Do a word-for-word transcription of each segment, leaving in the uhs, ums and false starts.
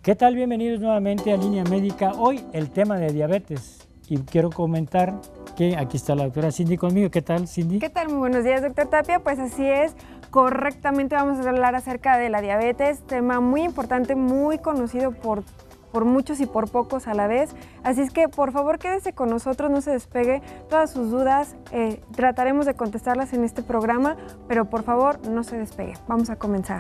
¿Qué tal? Bienvenidos nuevamente a Línea Médica. Hoy el tema de diabetes. Y quiero comentar que aquí está la doctora Cindy conmigo. ¿Qué tal, Cindy? ¿Qué tal? Muy buenos días, doctor Tapia. Pues así es, correctamente vamos a hablar acerca de la diabetes, tema muy importante, muy conocido por, por muchos y por pocos a la vez. Así es que, por favor, quédese con nosotros, no se despegue. Todas sus dudas eh, trataremos de contestarlas en este programa, pero por favor, no se despegue. Vamos a comenzar.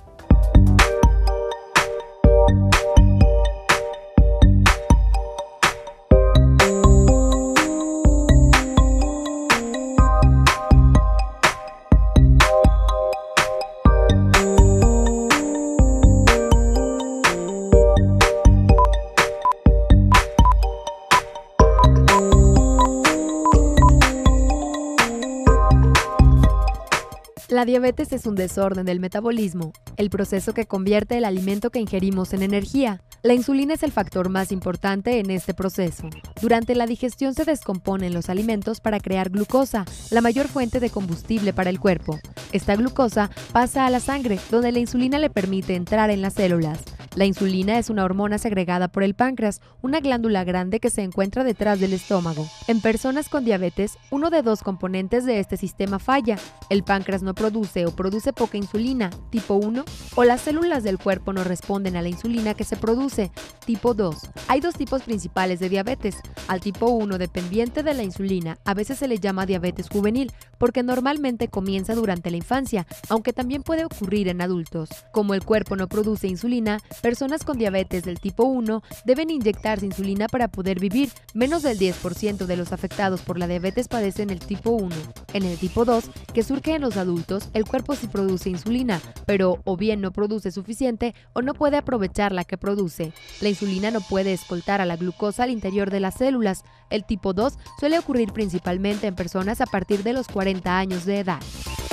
La diabetes es un desorden del metabolismo, el proceso que convierte el alimento que ingerimos en energía. La insulina es el factor más importante en este proceso. Durante la digestión se descomponen los alimentos para crear glucosa, la mayor fuente de combustible para el cuerpo. Esta glucosa pasa a la sangre, donde la insulina le permite entrar en las células. La insulina es una hormona segregada por el páncreas, una glándula grande que se encuentra detrás del estómago. En personas con diabetes, uno de dos componentes de este sistema falla. El páncreas no produce o produce poca insulina, tipo uno, o las células del cuerpo no responden a la insulina que se produce, tipo dos. Hay dos tipos principales de diabetes. Al tipo uno, dependiente de la insulina, a veces se le llama diabetes juvenil, porque normalmente comienza durante la infancia, aunque también puede ocurrir en adultos. Como el cuerpo no produce insulina, personas con diabetes del tipo uno deben inyectarse insulina para poder vivir. Menos del diez por ciento de los afectados por la diabetes padecen el tipo uno. En el tipo dos, que surge en los adultos, el cuerpo sí produce insulina, pero o bien no produce suficiente o no puede aprovechar la que produce. La insulina no puede escoltar a la glucosa al interior de las células. El tipo dos suele ocurrir principalmente en personas a partir de los cuarenta años de edad.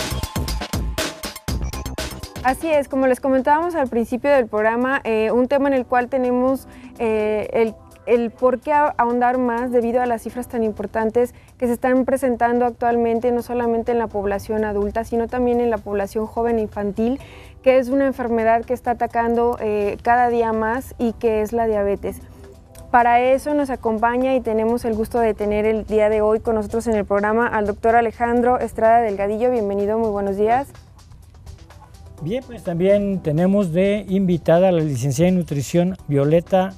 Así es, como les comentábamos al principio del programa, eh, un tema en el cual tenemos eh, el, el por qué ahondar más debido a las cifras tan importantes que se están presentando actualmente, no solamente en la población adulta, sino también en la población joven e infantil, que es una enfermedad que está atacando eh, cada día más y que es la diabetes. Para eso nos acompaña y tenemos el gusto de tener el día de hoy con nosotros en el programa al doctor Alejandro Estrada Delgadillo. Bienvenido, muy buenos días. Bien, pues también tenemos de invitada a la licenciada en nutrición Violeta,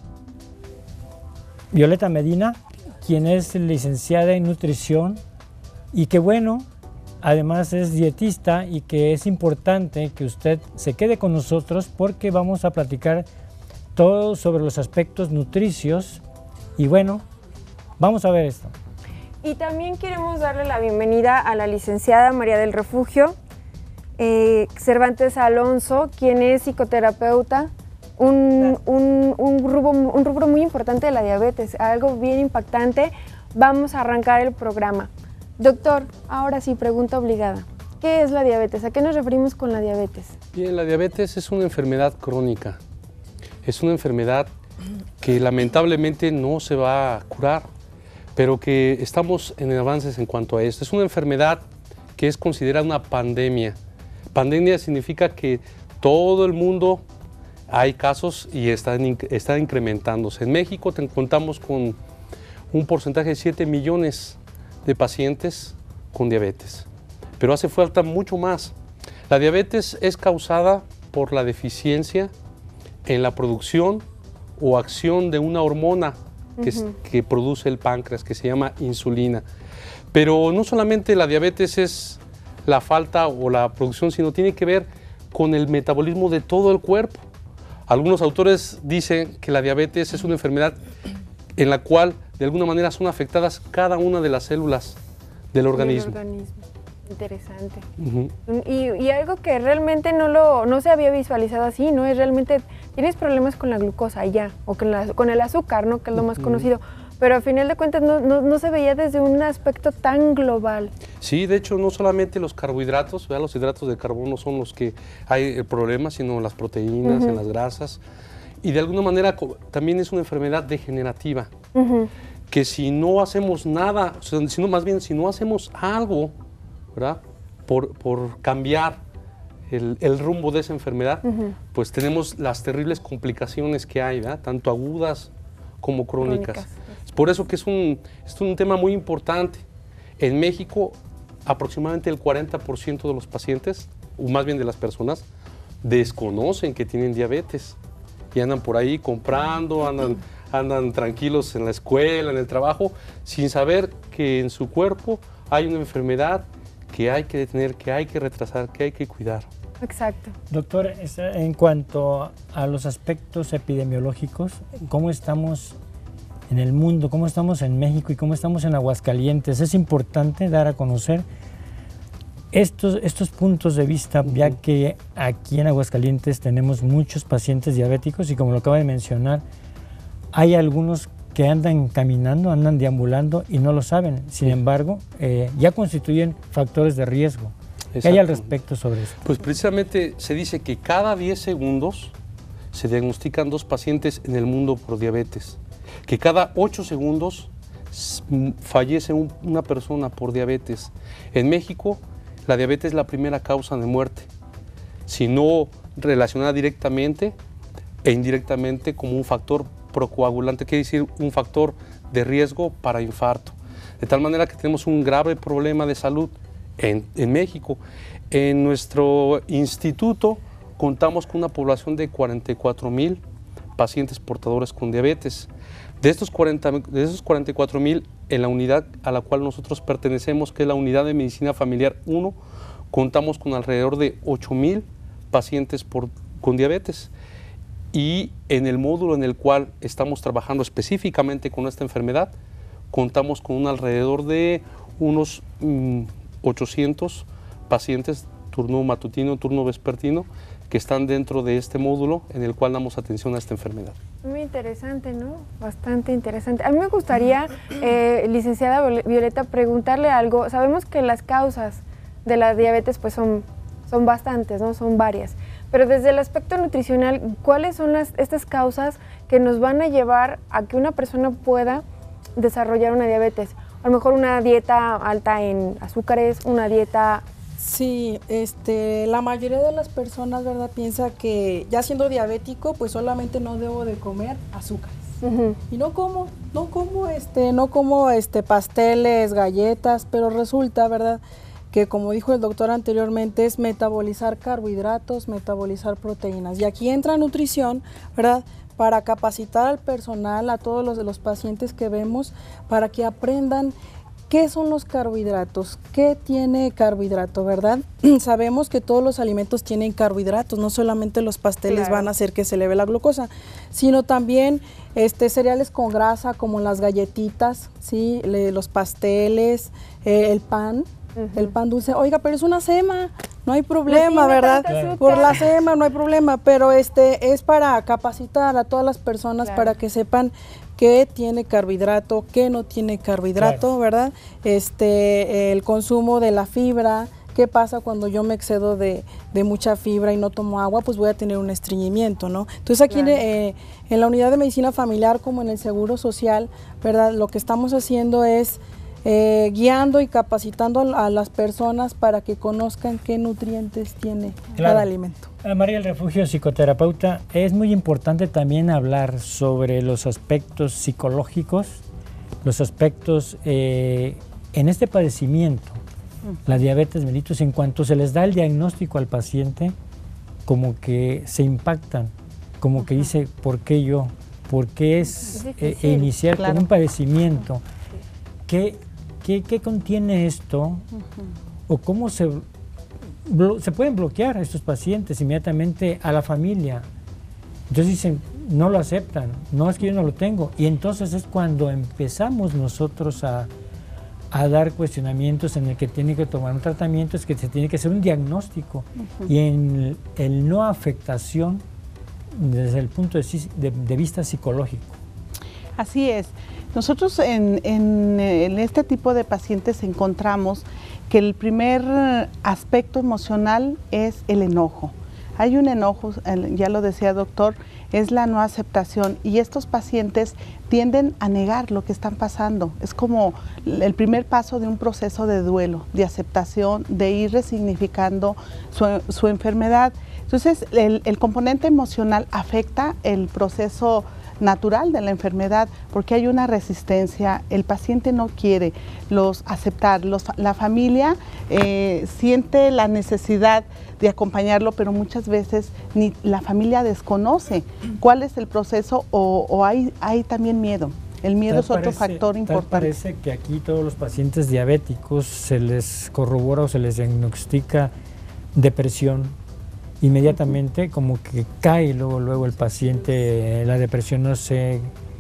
Violeta Medina, quien es licenciada en nutrición y que bueno, además es dietista y que es importante que usted se quede con nosotros porque vamos a platicar todo sobre los aspectos nutricios y bueno, vamos a ver esto. Y también queremos darle la bienvenida a la licenciada María del Refugio Eh, Cervantes Alonso, quien es psicoterapeuta, un, un, un, rubro, un rubro muy importante de la diabetes, algo bien impactante. Vamos a arrancar el programa. Doctor, ahora sí, pregunta obligada. ¿Qué es la diabetes? ¿A qué nos referimos con la diabetes? Bien, la diabetes es una enfermedad crónica. Es una enfermedad que lamentablemente no se va a curar, pero que estamos en avances en cuanto a esto. Es una enfermedad que es considerada una pandemia. Pandemia significa que todo el mundo hay casos y están, están incrementándose. En México te, contamos con un porcentaje de siete millones de pacientes con diabetes, pero hace falta mucho más. La diabetes es causada por la deficiencia en la producción o acción de una hormona que, uh-huh. es, que produce el páncreas, que se llama insulina. Pero no solamente la diabetes es la falta o la producción, sino tiene que ver con el metabolismo de todo el cuerpo. Algunos autores dicen que la diabetes es una enfermedad en la cual de alguna manera son afectadas cada una de las células del organismo. organismo. Interesante. Uh-huh. y, y algo que realmente no, lo, no se había visualizado así, ¿no? Es realmente, tienes problemas con la glucosa ya, o con, la, con el azúcar, ¿no? Que es lo más uh-huh. conocido. Pero a final de cuentas no, no, no se veía desde un aspecto tan global. Sí, de hecho no solamente los carbohidratos, ¿verdad? Los hidratos de carbono son los que hay el problema, sino las proteínas, uh-huh. en las grasas. Y de alguna manera también es una enfermedad degenerativa, uh-huh. que si no hacemos nada, sino más bien si no hacemos algo, ¿verdad? Por, por cambiar el, el rumbo de esa enfermedad, uh-huh. pues tenemos las terribles complicaciones que hay, ¿verdad? Tanto agudas como crónicas. crónicas. Es por eso que es un, es un tema muy importante. En México, aproximadamente el cuarenta por ciento de los pacientes, o más bien de las personas, desconocen que tienen diabetes y andan por ahí comprando, andan, andan tranquilos en la escuela, en el trabajo, sin saber que en su cuerpo hay una enfermedad que hay que detener, que hay que retrasar, que hay que cuidar. Exacto. Doctor, en cuanto a los aspectos epidemiológicos, ¿cómo estamos en el mundo, cómo estamos en México y cómo estamos en Aguascalientes? Es importante dar a conocer estos, estos puntos de vista, uh-huh. ya que aquí en Aguascalientes tenemos muchos pacientes diabéticos y como lo acaba de mencionar, hay algunos que andan caminando, andan deambulando y no lo saben. Sin sí. embargo, eh, ya constituyen factores de riesgo. Exacto. ¿Qué hay al respecto sobre esto? Pues precisamente se dice que cada diez segundos se diagnostican dos pacientes en el mundo por diabetes, que cada ocho segundos fallece un, una persona por diabetes. En México, la diabetes es la primera causa de muerte, si no relacionada directamente e indirectamente como un factor procoagulante, quiere decir un factor de riesgo para infarto. De tal manera que tenemos un grave problema de salud en, en México. En nuestro instituto contamos con una población de cuarenta y cuatro mil pacientes portadores con diabetes. De estos, cuarenta, de esos cuarenta y cuatro mil, en la unidad a la cual nosotros pertenecemos, que es la Unidad de Medicina Familiar uno, contamos con alrededor de ocho mil pacientes por, con diabetes. Y en el módulo en el cual estamos trabajando específicamente con esta enfermedad, contamos con un alrededor de unos mm, ochocientos pacientes, turno matutino, turno vespertino, que están dentro de este módulo en el cual damos atención a esta enfermedad. Muy interesante, ¿no? Bastante interesante. A mí me gustaría, eh, licenciada Violeta, preguntarle algo. Sabemos que las causas de la diabetes pues son, son bastantes, ¿no? Son varias. Pero desde el aspecto nutricional, ¿cuáles son las, estas causas que nos van a llevar a que una persona pueda desarrollar una diabetes? A lo mejor una dieta alta en azúcares, una dieta... Sí, este, la mayoría de las personas, ¿verdad?, piensa que ya siendo diabético, pues solamente no debo de comer azúcares. Uh-huh. Y no como, no como, este, no como, este, pasteles, galletas, pero resulta, ¿verdad?, que como dijo el doctor anteriormente, es metabolizar carbohidratos, metabolizar proteínas. Y aquí entra nutrición, ¿verdad?, para capacitar al personal, a todos los de los pacientes que vemos, para que aprendan qué son los carbohidratos, qué tiene carbohidrato, ¿verdad? Sabemos que todos los alimentos tienen carbohidratos, no solamente los pasteles claro. van a hacer que se eleve la glucosa, sino también este, cereales con grasa como las galletitas, ¿sí? Le, los pasteles, eh, el pan, uh-huh. el pan dulce. Oiga, pero es una sema, no hay problema, no ¿verdad? Claro. Por la sema no hay problema, pero este es para capacitar a todas las personas claro. para que sepan qué tiene carbohidrato, qué no tiene carbohidrato, claro. ¿verdad? Este, el consumo de la fibra, qué pasa cuando yo me excedo de, de mucha fibra y no tomo agua, pues voy a tener un estreñimiento, ¿no? Entonces aquí claro. en, eh, en la unidad de medicina familiar como en el Seguro Social, ¿verdad? Lo que estamos haciendo es eh, guiando y capacitando a las personas para que conozcan qué nutrientes tiene claro. cada alimento. María del Refugio, psicoterapeuta, es muy importante también hablar sobre los aspectos psicológicos, los aspectos eh, en este padecimiento, uh-huh. la diabetes mellitus, en cuanto se les da el diagnóstico al paciente, como que se impactan, como uh-huh. que dice, ¿por qué yo? ¿Por qué es, es eh, iniciar claro. con un padecimiento? ¿Qué, qué, qué contiene esto? Uh-huh. ¿O cómo se... se pueden bloquear a estos pacientes inmediatamente a la familia? Entonces dicen, no lo aceptan, no, es que yo no lo tengo. Y entonces es cuando empezamos nosotros a, a dar cuestionamientos en el que tiene que tomar un tratamiento, es que se tiene que hacer un diagnóstico. Uh-huh. Y en el no afectación desde el punto de, de, de vista psicológico. Así es. Nosotros en, en, en este tipo de pacientes encontramos que el primer aspecto emocional es el enojo. Hay un enojo, ya lo decía doctor, es la no aceptación, y estos pacientes tienden a negar lo que están pasando. Es como el primer paso de un proceso de duelo, de aceptación, de ir resignificando su, su enfermedad. Entonces, el, el componente emocional afecta el proceso natural de la enfermedad porque hay una resistencia, el paciente no quiere los aceptar, los, la familia eh, siente la necesidad de acompañarlo, pero muchas veces ni la familia desconoce cuál es el proceso o, o hay, hay también miedo. El miedo es otro parece, factor importante. Parece que aquí todos los pacientes diabéticos se les corrobora o se les diagnostica depresión. Inmediatamente como que cae luego luego el paciente, la depresión, no sé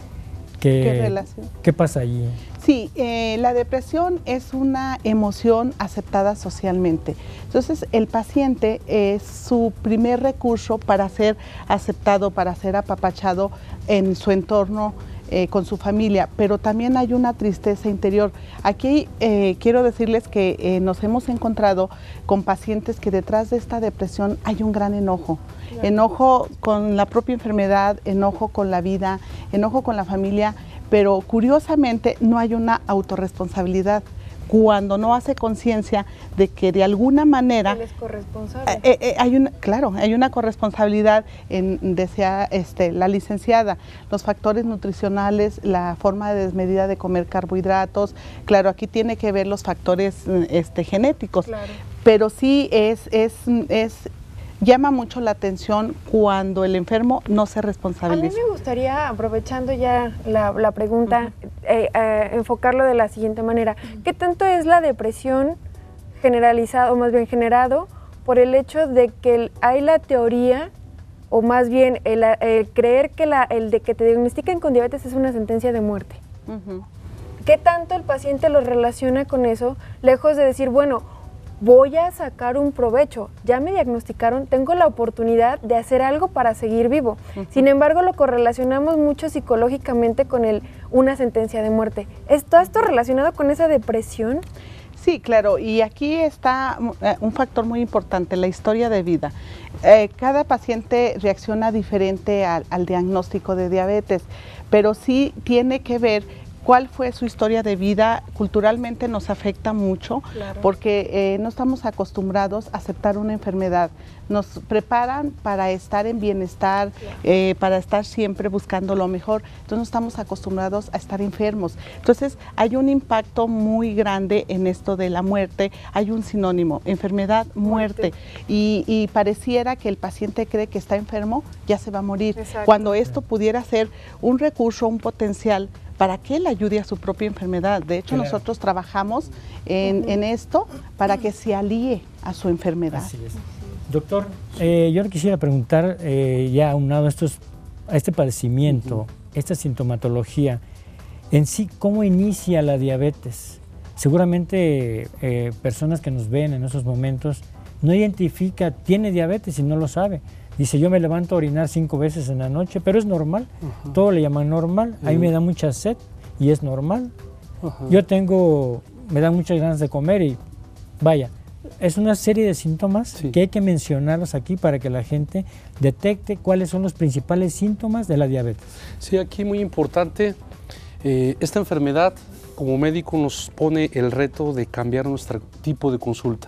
qué, ¿Qué relación? ¿Qué pasa allí? Sí, eh, la depresión es una emoción aceptada socialmente. Entonces el paciente es su primer recurso para ser aceptado, para ser apapachado en su entorno, Eh, con su familia, pero también hay una tristeza interior. Aquí eh, quiero decirles que eh, nos hemos encontrado con pacientes que detrás de esta depresión hay un gran enojo. Claro. Enojo con la propia enfermedad, enojo con la vida, enojo con la familia, pero curiosamente no hay una autorresponsabilidad. Cuando no hace conciencia de que de alguna manera él es corresponsable. Eh, eh, hay una, claro, hay una corresponsabilidad en desea, este, la licenciada, los factores nutricionales, la forma de desmedida de comer carbohidratos, claro, aquí tiene que ver los factores este, genéticos, claro. Pero sí es, es, es llama mucho la atención cuando el enfermo no se responsabiliza. A mí me gustaría, aprovechando ya la, la pregunta, uh-huh. eh, eh, enfocarlo de la siguiente manera. ¿Qué tanto es la depresión generalizada, o más bien generado, por el hecho de que hay la teoría, o más bien el, el creer que la, el de que te diagnostiquen con diabetes es una sentencia de muerte? Uh-huh. ¿Qué tanto el paciente lo relaciona con eso, lejos de decir, bueno, voy a sacar un provecho, ya me diagnosticaron, tengo la oportunidad de hacer algo para seguir vivo? Uh-huh. Sin embargo, lo correlacionamos mucho psicológicamente con el, una sentencia de muerte. ¿Es todo esto relacionado con esa depresión? Sí, claro, y aquí está un factor muy importante, la historia de vida. Eh, cada paciente reacciona diferente al, al diagnóstico de diabetes, pero sí tiene que ver cuál fue su historia de vida. Culturalmente nos afecta mucho, claro, porque eh, no estamos acostumbrados a aceptar una enfermedad. Nos preparan para estar en bienestar, claro, eh, para estar siempre buscando lo mejor. Entonces no estamos acostumbrados a estar enfermos. Entonces hay un impacto muy grande en esto de la muerte. Hay un sinónimo, enfermedad, muerte. muerte. Y, y pareciera que el paciente cree que está enfermo, ya se va a morir. Exacto. Cuando esto pudiera ser un recurso, un potencial para que él ayude a su propia enfermedad. De hecho, claro, nosotros trabajamos en, uh-huh. en esto para que se alíe a su enfermedad. Así es. Doctor, eh, yo le quisiera preguntar, eh, ya aunado a, estos, a este padecimiento, uh-huh. esta sintomatología, en sí, ¿cómo inicia la diabetes? Seguramente eh, personas que nos ven en esos momentos no identifica, tiene diabetes y no lo sabe. Dice, yo me levanto a orinar cinco veces en la noche, pero es normal, uh-huh. todo le llaman normal, uh-huh. a mí me da mucha sed y es normal. Uh-huh. Yo tengo, me dan muchas ganas de comer y vaya, es una serie de síntomas, sí, que hay que mencionarlos aquí para que la gente detecte cuáles son los principales síntomas de la diabetes. Sí, aquí muy importante, eh, esta enfermedad como médico nos pone el reto de cambiar nuestro tipo de consulta.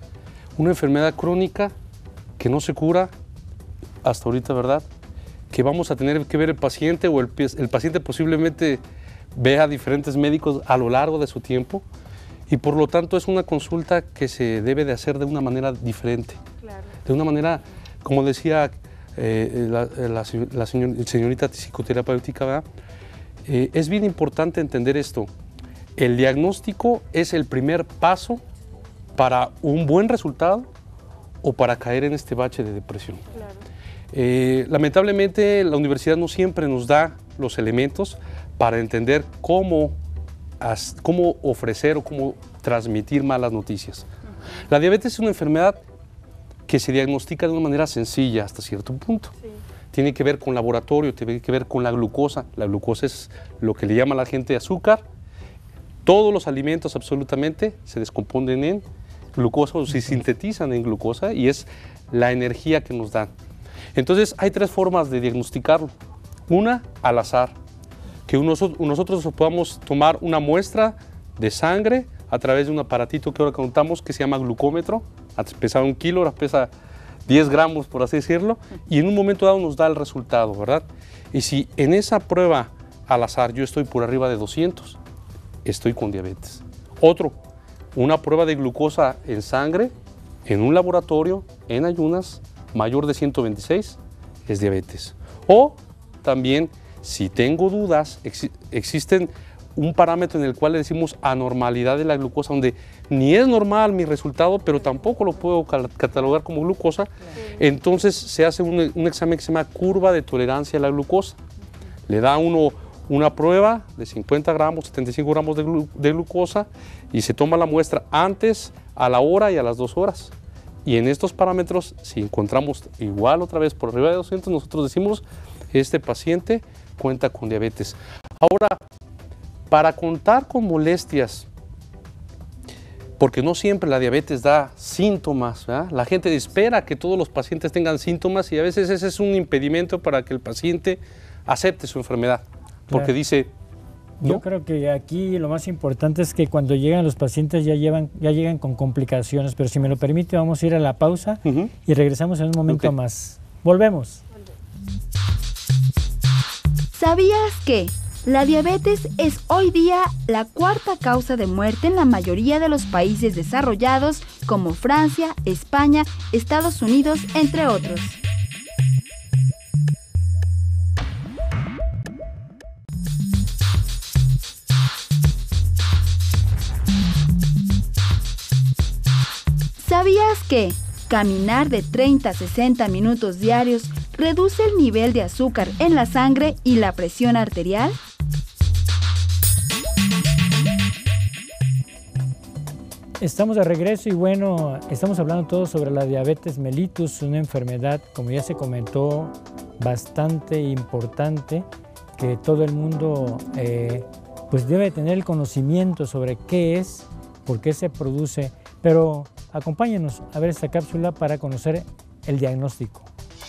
Una enfermedad crónica que no se cura hasta ahorita, ¿verdad? Que vamos a tener que ver el paciente o el, el paciente posiblemente vea a diferentes médicos a lo largo de su tiempo y por lo tanto es una consulta que se debe de hacer de una manera diferente. Claro. De una manera, como decía eh, la, la, la señor, señorita psicoterapéutica, ¿verdad? Eh, es bien importante entender esto. El diagnóstico es el primer paso para un buen resultado o para caer en este bache de depresión. Claro. Eh, lamentablemente la universidad no siempre nos da los elementos para entender cómo, as, cómo ofrecer o cómo transmitir malas noticias. Uh-huh. La diabetes es una enfermedad que se diagnostica de una manera sencilla hasta cierto punto. Sí. Tiene que ver con laboratorio, tiene que ver con la glucosa. La glucosa es lo que le llama a la gente azúcar. Todos los alimentos absolutamente se descomponen en glucosa o se sintetizan en glucosa y es la energía que nos dan. Entonces hay tres formas de diagnosticarlo. Una, al azar, que uno, nosotros podamos tomar una muestra de sangre a través de un aparatito que ahora contamos que se llama glucómetro. Antes pesaba un kilo, ahora pesa diez gramos, por así decirlo, y en un momento dado nos da el resultado, ¿verdad? Y si en esa prueba al azar yo estoy por arriba de doscientos, estoy con diabetes. Otro, una prueba de glucosa en sangre, en un laboratorio, en ayunas, mayor de ciento veintiséis, es diabetes. O también, si tengo dudas, ex existen un parámetro en el cual le decimos anormalidad de la glucosa, donde ni es normal mi resultado, pero tampoco lo puedo catalogar como glucosa. Entonces se hace un, un examen que se llama curva de tolerancia a la glucosa. Le da uno una prueba de cincuenta gramos, setenta y cinco gramos de, glu de glucosa y se toma la muestra antes, a la hora y a las dos horas. Y en estos parámetros, si encontramos igual otra vez por arriba de doscientos, nosotros decimos, este paciente cuenta con diabetes. Ahora, para contar con molestias, porque no siempre la diabetes da síntomas, ¿verdad? La gente espera que todos los pacientes tengan síntomas y a veces ese es un impedimento para que el paciente acepte su enfermedad, porque claro. dice... ¿no? Yo creo que aquí lo más importante es que cuando llegan los pacientes ya, llevan, ya llegan con complicaciones, pero si me lo permite vamos a ir a la pausa uh-huh. y regresamos en un momento okay. más. Volvemos. ¿Sabías que la diabetes es hoy día la cuarta causa de muerte en la mayoría de los países desarrollados como Francia, España, Estados Unidos, entre otros? ¿Sabías que caminar de treinta a sesenta minutos diarios reduce el nivel de azúcar en la sangre y la presión arterial? Estamos de regreso y bueno, estamos hablando todo sobre la diabetes mellitus, una enfermedad, como ya se comentó, bastante importante, que todo el mundo eh, pues debe tener el conocimiento sobre qué es, por qué se produce, pero acompáñenos a ver esta cápsula para conocer el diagnóstico.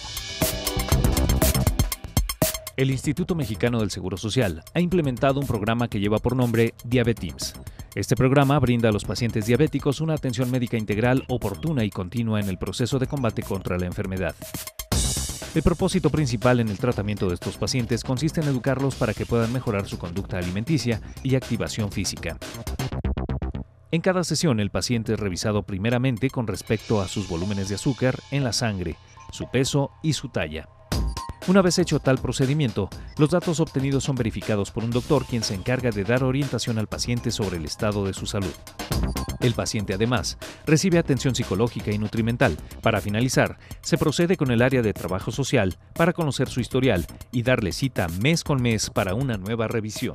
El Instituto Mexicano del Seguro Social ha implementado un programa que lleva por nombre Diabetims. Este programa brinda a los pacientes diabéticos una atención médica integral, oportuna y continua en el proceso de combate contra la enfermedad. El propósito principal en el tratamiento de estos pacientes consiste en educarlos para que puedan mejorar su conducta alimenticia y activación física. En cada sesión, el paciente es revisado primeramente con respecto a sus volúmenes de azúcar en la sangre, su peso y su talla. Una vez hecho tal procedimiento, los datos obtenidos son verificados por un doctor quien se encarga de dar orientación al paciente sobre el estado de su salud. El paciente además recibe atención psicológica y nutrimental. Para finalizar, se procede con el área de trabajo social para conocer su historial y darle cita mes con mes para una nueva revisión.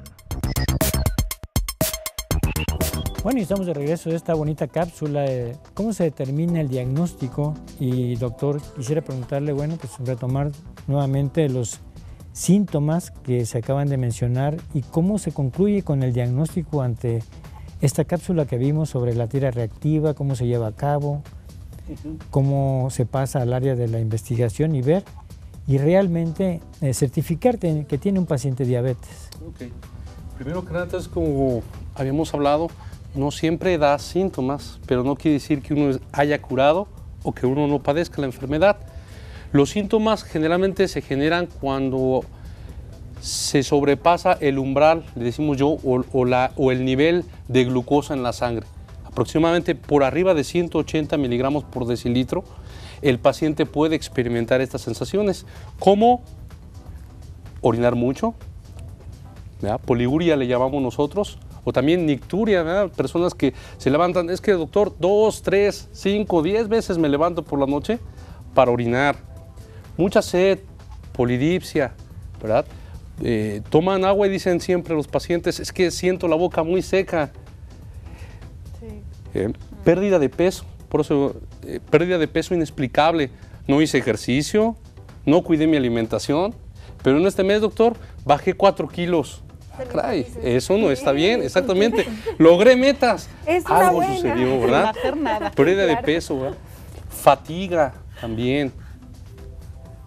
Bueno, y estamos de regreso de esta bonita cápsula de cómo se determina el diagnóstico. Y doctor, quisiera preguntarle, bueno, pues retomar nuevamente los síntomas que se acaban de mencionar y cómo se concluye con el diagnóstico ante esta cápsula que vimos sobre la tira reactiva, cómo se lleva a cabo, cómo se pasa al área de la investigación y ver y realmente eh, certificarte que tiene un paciente diabetes. Okay. Primero que nada, es como habíamos hablado, no siempre da síntomas, pero no quiere decir que uno haya curado o que uno no padezca la enfermedad. Los síntomas generalmente se generan cuando se sobrepasa el umbral, le decimos yo, o, o, la, o el nivel de glucosa en la sangre. Aproximadamente por arriba de ciento ochenta miligramos por decilitro, el paciente puede experimentar estas sensaciones, como orinar mucho, ¿verdad? Poliuria le llamamos nosotros, o también nicturia, ¿verdad? Personas que se levantan, es que doctor, dos, tres, cinco, diez veces me levanto por la noche para orinar. Mucha sed, polidipsia, ¿verdad? Eh, toman agua y dicen siempre los pacientes, es que siento la boca muy seca. Sí. Eh, pérdida de peso, por eso, eh, pérdida de peso inexplicable. No hice ejercicio, no cuidé mi alimentación, pero en este mes, doctor, bajé cuatro kilos. Caray, eso no está bien, exactamente. Logré metas. Es Algo buena. sucedió, ¿verdad? No hacer nada. Pérdida Claro. de peso, ¿verdad? Fatiga también.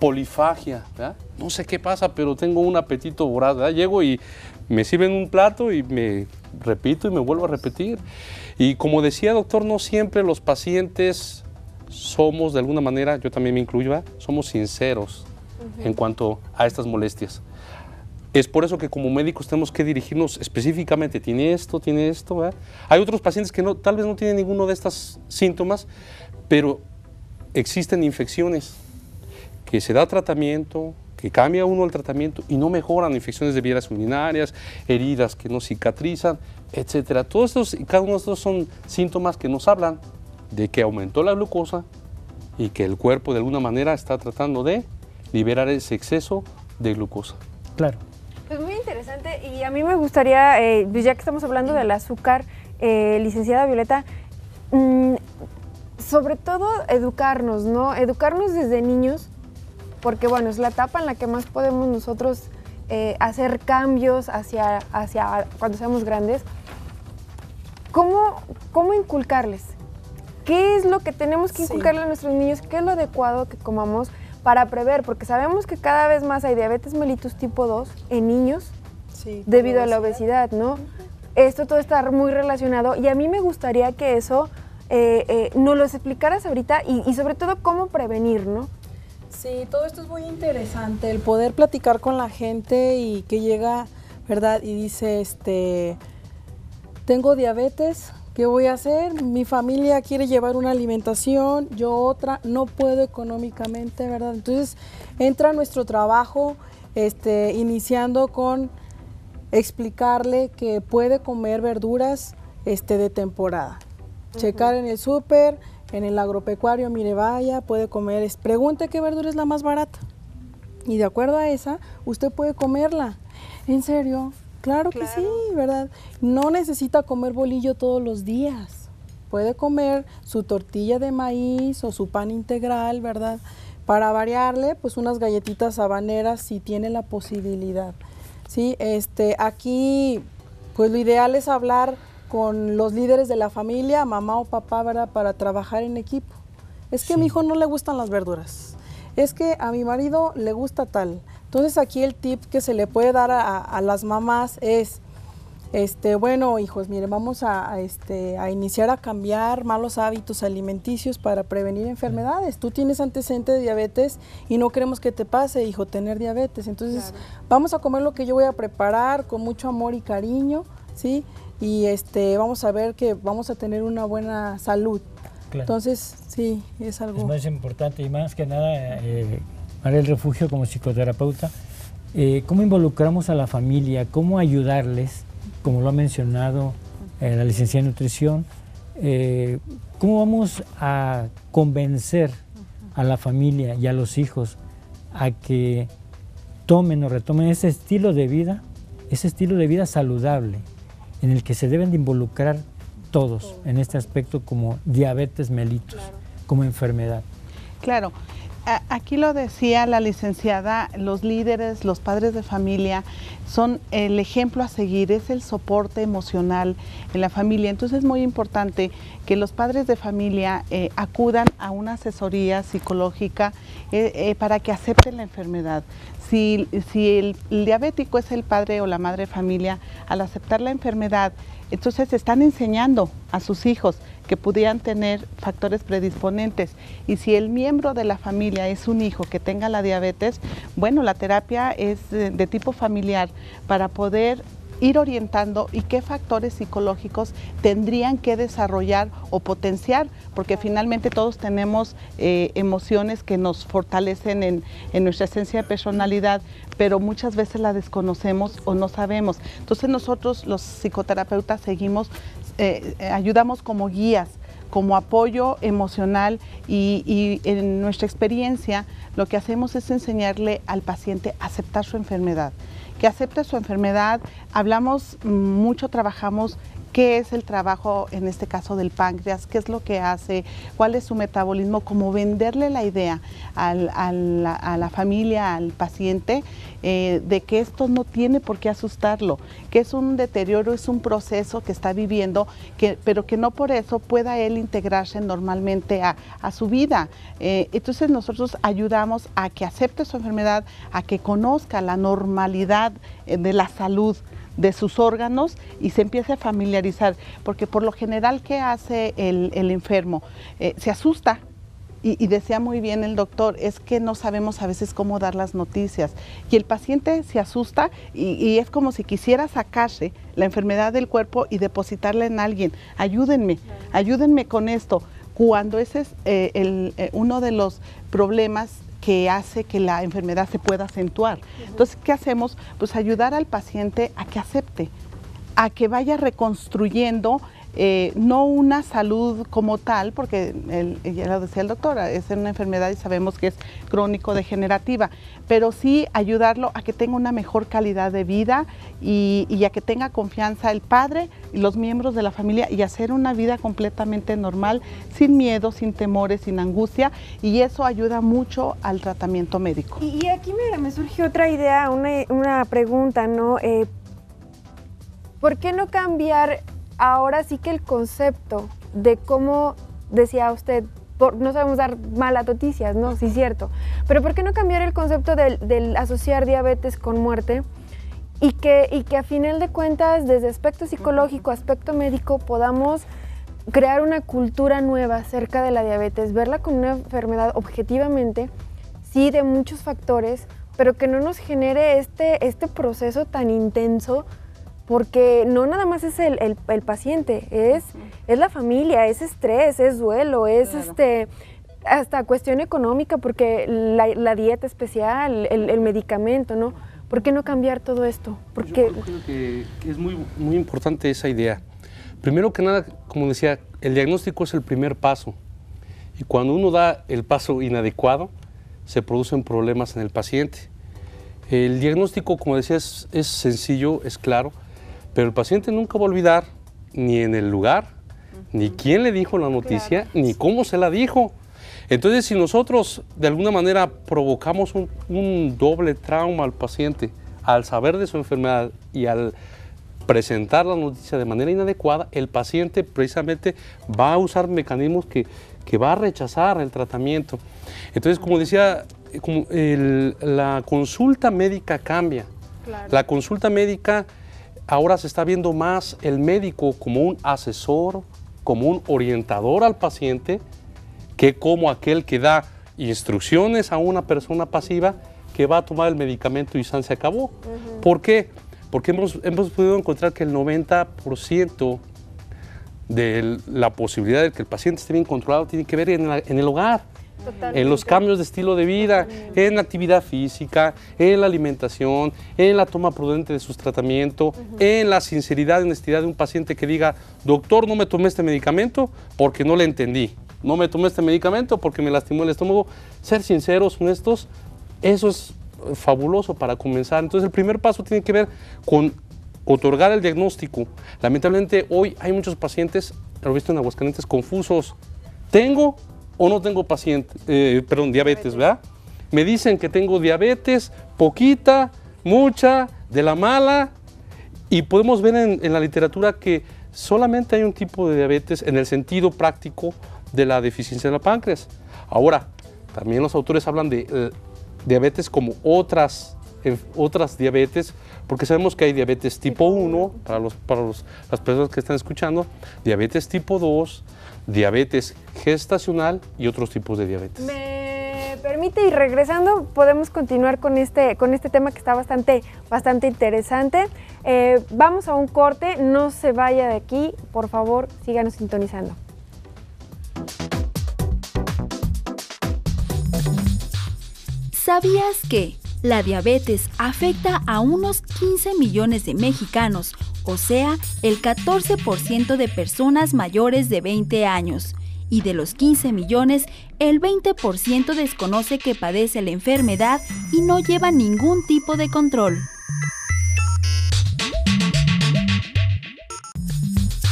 polifagia, ¿verdad? No sé qué pasa, pero tengo un apetito voraz, ¿verdad? Llego y me sirven un plato y me repito y me vuelvo a repetir. Y como decía doctor, no siempre los pacientes somos de alguna manera, yo también me incluyo, ¿verdad? Somos sinceros uh-huh. en cuanto a estas molestias. Es por eso que como médicos tenemos que dirigirnos específicamente, tiene esto, tiene esto, ¿verdad? Hay otros pacientes que no, tal vez no tienen ninguno de estos síntomas, pero existen infecciones que se da tratamiento, que cambia uno el tratamiento y no mejoran, infecciones de vías urinarias, heridas que no cicatrizan, etcétera. Todos estos, cada uno de estos son síntomas que nos hablan de que aumentó la glucosa y que el cuerpo de alguna manera está tratando de liberar ese exceso de glucosa. Claro. Pues muy interesante, y a mí me gustaría, eh, ya que estamos hablando del azúcar, eh, licenciada Violeta, mmm, sobre todo educarnos, ¿no? Educarnos desde niños, porque bueno, es la etapa en la que más podemos nosotros eh, hacer cambios hacia, hacia cuando seamos grandes. ¿Cómo, cómo inculcarles? ¿Qué es lo que tenemos que inculcarle sí. a nuestros niños? ¿Qué es lo adecuado que comamos para prever? Porque sabemos que cada vez más hay diabetes mellitus tipo dos en niños sí, debido a la obesidad, ¿no? Uh-huh. Esto todo está muy relacionado y a mí me gustaría que eso eh, eh, nos lo explicaras ahorita y, y sobre todo cómo prevenir, ¿no? Sí, todo esto es muy interesante, el poder platicar con la gente y que llega, ¿verdad? Y dice, este, tengo diabetes, ¿qué voy a hacer? Mi familia quiere llevar una alimentación, yo otra, no puedo económicamente, ¿verdad? Entonces entra nuestro trabajo este, iniciando con explicarle que puede comer verduras este, de temporada. Uh-huh. Checar en el súper, en el agropecuario, mire, vaya, puede comer, es, pregunte qué verdura es la más barata. Y de acuerdo a esa, usted puede comerla. ¿En serio? Claro, claro que sí, ¿verdad? No necesita comer bolillo todos los días. Puede comer su tortilla de maíz o su pan integral, ¿verdad? Para variarle, pues unas galletitas habaneras si tiene la posibilidad. Sí, este, aquí, pues lo ideal es hablar con los líderes de la familia, mamá o papá, ¿verdad? Para trabajar en equipo. Es que sí. a mi hijo no le gustan las verduras. Es que a mi marido le gusta tal. Entonces aquí el tip que se le puede dar a, a las mamás es, este, bueno, hijos, mire, vamos a, a, este, a iniciar a cambiar malos hábitos alimenticios para prevenir enfermedades. Tú tienes antecedente de diabetes y no queremos que te pase, hijo, tener diabetes. Entonces claro. vamos a comer lo que yo voy a preparar con mucho amor y cariño, ¿sí? Y este, vamos a ver que vamos a tener una buena salud. Claro. Entonces, sí, es algo... Es más importante y más que nada, eh, para el refugio como psicoterapeuta, eh, ¿cómo involucramos a la familia? ¿Cómo ayudarles? Como lo ha mencionado eh, la licenciada en nutrición, eh, ¿cómo vamos a convencer a la familia y a los hijos a que tomen o retomen ese estilo de vida, ese estilo de vida saludable, en el que se deben de involucrar todos en este aspecto como diabetes mellitus, claro. como enfermedad? Claro, aquí lo decía la licenciada, los líderes, los padres de familia son el ejemplo a seguir, es el soporte emocional en la familia. Entonces es muy importante que los padres de familia eh, acudan a una asesoría psicológica eh, eh, para que acepten la enfermedad. Si, si el, el diabético es el padre o la madre de familia, al aceptar la enfermedad, entonces están enseñando a sus hijos que pudieran tener factores predisponentes. Y si el miembro de la familia es un hijo que tenga la diabetes, bueno, la terapia es de, de tipo familiar para poder ir orientando y qué factores psicológicos tendrían que desarrollar o potenciar, porque finalmente todos tenemos eh, emociones que nos fortalecen en, en nuestra esencia de personalidad, pero muchas veces la desconocemos o no sabemos. Entonces nosotros los psicoterapeutas seguimos, eh, ayudamos como guías, como apoyo emocional y, y en nuestra experiencia lo que hacemos es enseñarle al paciente a aceptar su enfermedad, que acepte su enfermedad. Hablamos mucho, trabajamos qué es el trabajo, en este caso del páncreas, qué es lo que hace, cuál es su metabolismo, como venderle la idea al, al, a la familia, al paciente, eh, de que esto no tiene por qué asustarlo, que es un deterioro, es un proceso que está viviendo, que, pero que no por eso pueda él integrarse normalmente a, a su vida. Eh, entonces nosotros ayudamos a que acepte su enfermedad, a que conozca la normalidad eh, de la salud de sus órganos y se empiece a familiarizar, porque por lo general, ¿qué hace el, el enfermo? Eh, se asusta. Y, y decía muy bien el doctor, es que no sabemos a veces cómo dar las noticias. Y el paciente se asusta y, y es como si quisiera sacarse la enfermedad del cuerpo y depositarla en alguien. Ayúdenme, ayúdenme con esto. Cuando ese es eh, el, eh, uno de los problemas que hace que la enfermedad se pueda acentuar. Entonces, ¿qué hacemos? Pues ayudar al paciente a que acepte, a que vaya reconstruyendo eh, no una salud como tal, porque el, ya lo decía el doctor, es una enfermedad y sabemos que es crónico-degenerativa, pero sí ayudarlo a que tenga una mejor calidad de vida y, y a que tenga confianza el padre y los miembros de la familia y hacer una vida completamente normal, sin miedo, sin temores, sin angustia, y eso ayuda mucho al tratamiento médico. Y, y aquí me, me surge otra idea, una, una pregunta, ¿no? Eh, ¿Por qué no cambiar ahora sí que el concepto de cómo, decía usted, por, no sabemos dar malas noticias, ¿no? Sí, cierto. Pero ¿por qué no cambiar el concepto del, del asociar diabetes con muerte y que, y que a final de cuentas, desde aspecto psicológico, aspecto médico, podamos crear una cultura nueva acerca de la diabetes, verla como una enfermedad objetivamente, sí, de muchos factores, pero que no nos genere este, este proceso tan intenso? Porque no nada más es el, el, el paciente, es, es la familia, es estrés, es duelo, es claro. este, hasta cuestión económica, porque la, la dieta especial, el, el medicamento, ¿no? ¿Por qué no cambiar todo esto? Porque... Yo creo que es muy, muy importante esa idea. Primero que nada, como decía, el diagnóstico es el primer paso. Y cuando uno da el paso inadecuado, se producen problemas en el paciente. El diagnóstico, como decía, es, es sencillo, es claro, pero el paciente nunca va a olvidar ni en el lugar, uh-huh. ni quién le dijo la noticia, claro. ni cómo se la dijo. Entonces, si nosotros de alguna manera provocamos un, un doble trauma al paciente al saber de su enfermedad y al presentar la noticia de manera inadecuada, el paciente precisamente va a usar mecanismos que, que va a rechazar el tratamiento. Entonces, como decía, como el, la consulta médica cambia. Claro. La consulta médica ahora se está viendo más el médico como un asesor, como un orientador al paciente, que como aquel que da instrucciones a una persona pasiva que va a tomar el medicamento y se acabó. Uh-huh. ¿Por qué? Porque hemos, hemos podido encontrar que el noventa por ciento de la posibilidad de que el paciente esté bien controlado tiene que ver en, la, en el hogar. Totalmente. En los cambios de estilo de vida, totalmente. En la actividad física, en la alimentación, en la toma prudente de sus tratamientos, uh-huh. en la sinceridad y honestidad de un paciente que diga, doctor, no me tomé este medicamento porque no le entendí, no me tomé este medicamento porque me lastimó el estómago. Ser sinceros, honestos, eso es fabuloso para comenzar. Entonces el primer paso tiene que ver con otorgar el diagnóstico. Lamentablemente hoy hay muchos pacientes, lo he visto en Aguascalientes, confusos. ¿Tengo o no tengo paciente, eh, perdón, diabetes, ¿verdad? Me dicen que tengo diabetes, poquita, mucha, de la mala, y podemos ver en, en la literatura que solamente hay un tipo de diabetes en el sentido práctico de la deficiencia de la páncreas. Ahora, también los autores hablan de eh, diabetes como otras, eh, otras diabetes, porque sabemos que hay diabetes tipo uno, para, los, para los, las personas que están escuchando, diabetes tipo dos, diabetes gestacional y otros tipos de diabetes. Me permite, y regresando, podemos continuar con este, con este tema que está bastante, bastante interesante. Eh, vamos a un corte, no se vaya de aquí, por favor, síganos sintonizando. ¿Sabías que la diabetes afecta a unos quince millones de mexicanos, o sea, el catorce por ciento de personas mayores de veinte años? Y de los quince millones, el veinte por ciento desconoce que padece la enfermedad y no lleva ningún tipo de control.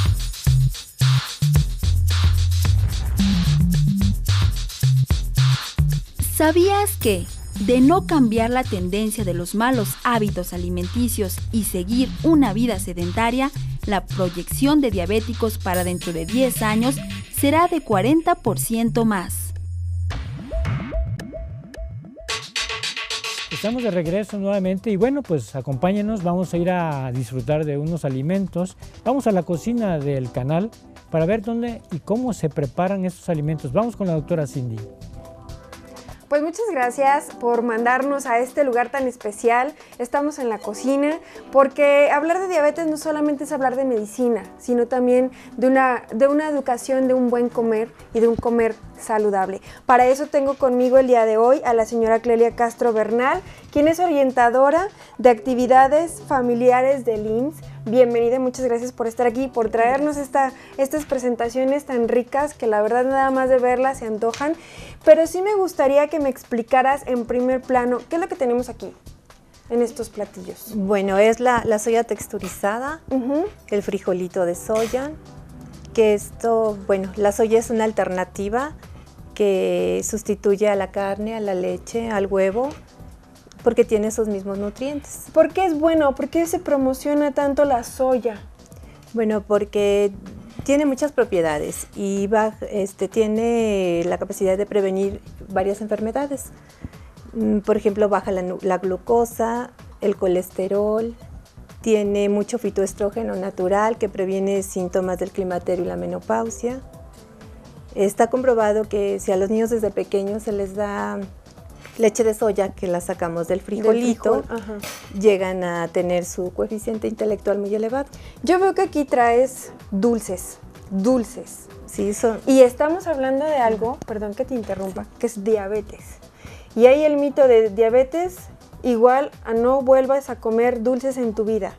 ¿Sabías que, de no cambiar la tendencia de los malos hábitos alimenticios y seguir una vida sedentaria, la proyección de diabéticos para dentro de diez años será de cuarenta por ciento más? Estamos de regreso nuevamente y bueno, pues acompáñenos, vamos a ir a disfrutar de unos alimentos. Vamos a la cocina del canal para ver dónde y cómo se preparan estos alimentos. Vamos con la doctora Cindy. Pues muchas gracias por mandarnos a este lugar tan especial. Estamos en la cocina porque hablar de diabetes no solamente es hablar de medicina, sino también de una, de una educación, de un buen comer y de un comer saludable. Para eso tengo conmigo el día de hoy a la señora Clelia Castro Bernal, quien es orientadora de actividades familiares del I M S S. Bienvenida, muchas gracias por estar aquí, por traernos esta, estas presentaciones tan ricas que la verdad nada más de verlas se antojan. Pero sí me gustaría que me explicaras en primer plano qué es lo que tenemos aquí en estos platillos. Bueno, es la, la soya texturizada, uh-huh. el frijolito de soya, que esto, bueno, la soya es una alternativa que sustituye a la carne, a la leche, al huevo, porque tiene esos mismos nutrientes. ¿Por qué es bueno? ¿Por qué se promociona tanto la soya? Bueno, porque tiene muchas propiedades y va, este, tiene la capacidad de prevenir varias enfermedades. Por ejemplo, baja la, la glucosa, el colesterol, tiene mucho fitoestrógeno natural que previene síntomas del climaterio y la menopausia. Está comprobado que si a los niños desde pequeños se les da leche de soya, que la sacamos del frijolito, del frijol, llegan a tener su coeficiente intelectual muy elevado. Yo veo que aquí traes dulces, dulces. Sí, son. Y estamos hablando de algo, perdón que te interrumpa, que es diabetes. Y hay el mito de diabetes igual a no vuelvas a comer dulces en tu vida.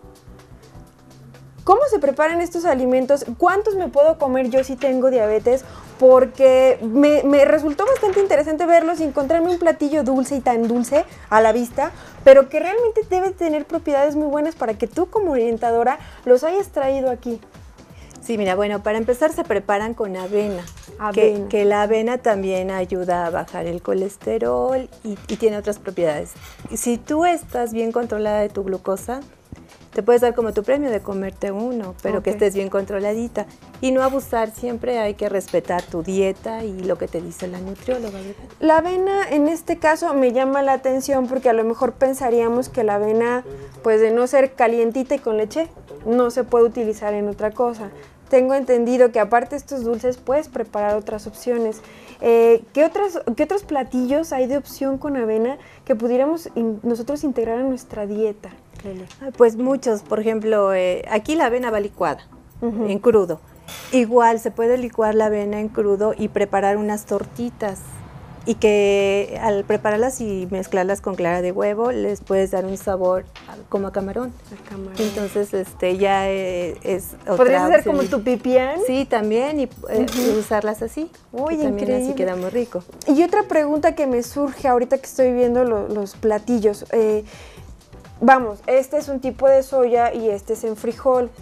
¿Cómo se preparan estos alimentos? ¿Cuántos me puedo comer yo si tengo diabetes? Porque me, me resultó bastante interesante verlos y encontrarme un platillo dulce y tan dulce a la vista, pero que realmente debe tener propiedades muy buenas para que tú como orientadora los hayas traído aquí. Sí, mira, bueno, para empezar se preparan con avena, avena. Que, que la avena también ayuda a bajar el colesterol y, y tiene otras propiedades. Si tú estás bien controlada de tu glucosa, te puedes dar como tu premio de comerte uno, pero okay. que estés bien controladita. Y no abusar, siempre hay que respetar tu dieta y lo que te dice la nutrióloga, ¿verdad? La avena en este caso me llama la atención porque a lo mejor pensaríamos que la avena, pues de no ser calientita y con leche, no se puede utilizar en otra cosa. Tengo entendido que aparte de estos dulces puedes preparar otras opciones. Eh, ¿qué, otros, ¿Qué otros platillos hay de opción con avena que pudiéramos in, nosotros integrar en nuestra dieta? Pues muchos, por ejemplo, eh, aquí la avena va licuada, uh-huh. en crudo. Igual se puede licuar la avena en crudo y preparar unas tortitas y que al prepararlas y mezclarlas con clara de huevo les puedes dar un sabor como a camarón. A camarón. Entonces este ya eh, es otra ¿Podrías hacer opción. como tu pipián? Sí, también y eh, uh-huh. usarlas así. Uy, también increíble. Así queda muy rico. Y otra pregunta que me surge ahorita que estoy viendo lo, los platillos. Eh, Vamos, este es un tipo de soya y este es en frijol.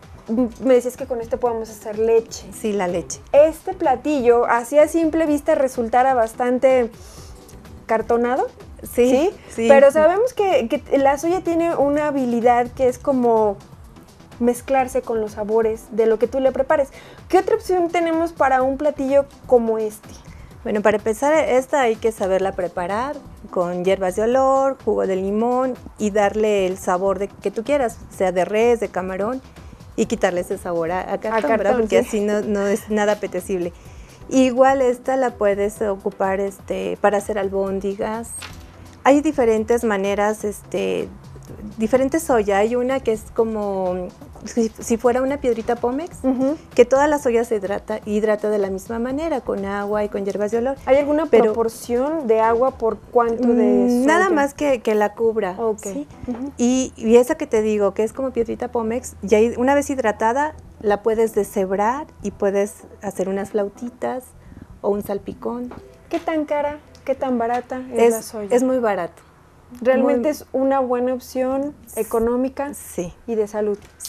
Me decías que con este podemos hacer leche. Sí, la leche. Este platillo, así a simple vista, resultara bastante cartonado. Sí, sí. sí Pero sí. sabemos que, que la soya tiene una habilidad que es como mezclarse con los sabores de lo que tú le prepares. ¿Qué otra opción tenemos para un platillo como este? Bueno, para empezar, esta hay que saberla preparar con hierbas de olor, jugo de limón y darle el sabor de, que tú quieras, sea de res, de camarón, y quitarle ese sabor a, a cartón, a cartón ¿verdad? Porque sí. así no, no es nada apetecible. Igual esta la puedes ocupar este, para hacer albóndigas. Hay diferentes maneras, este, diferentes soya. Hay una que es como si, si fuera una piedrita Pómex, uh-huh. que toda la soya se hidrata, hidrata de la misma manera, con agua y con hierbas de olor. ¿Hay alguna Pero, proporción de agua por cuánto de soya? Nada más que, que la cubra. Okay. ¿sí? Uh-huh. y, y esa que te digo, que es como piedrita Pómex, ya una vez hidratada, la puedes deshebrar y puedes hacer unas flautitas o un salpicón. ¿Qué tan cara, qué tan barata es, es la soya? Es muy barato. ¿Realmente muy, es una buena opción económica sí. y de salud? Sí,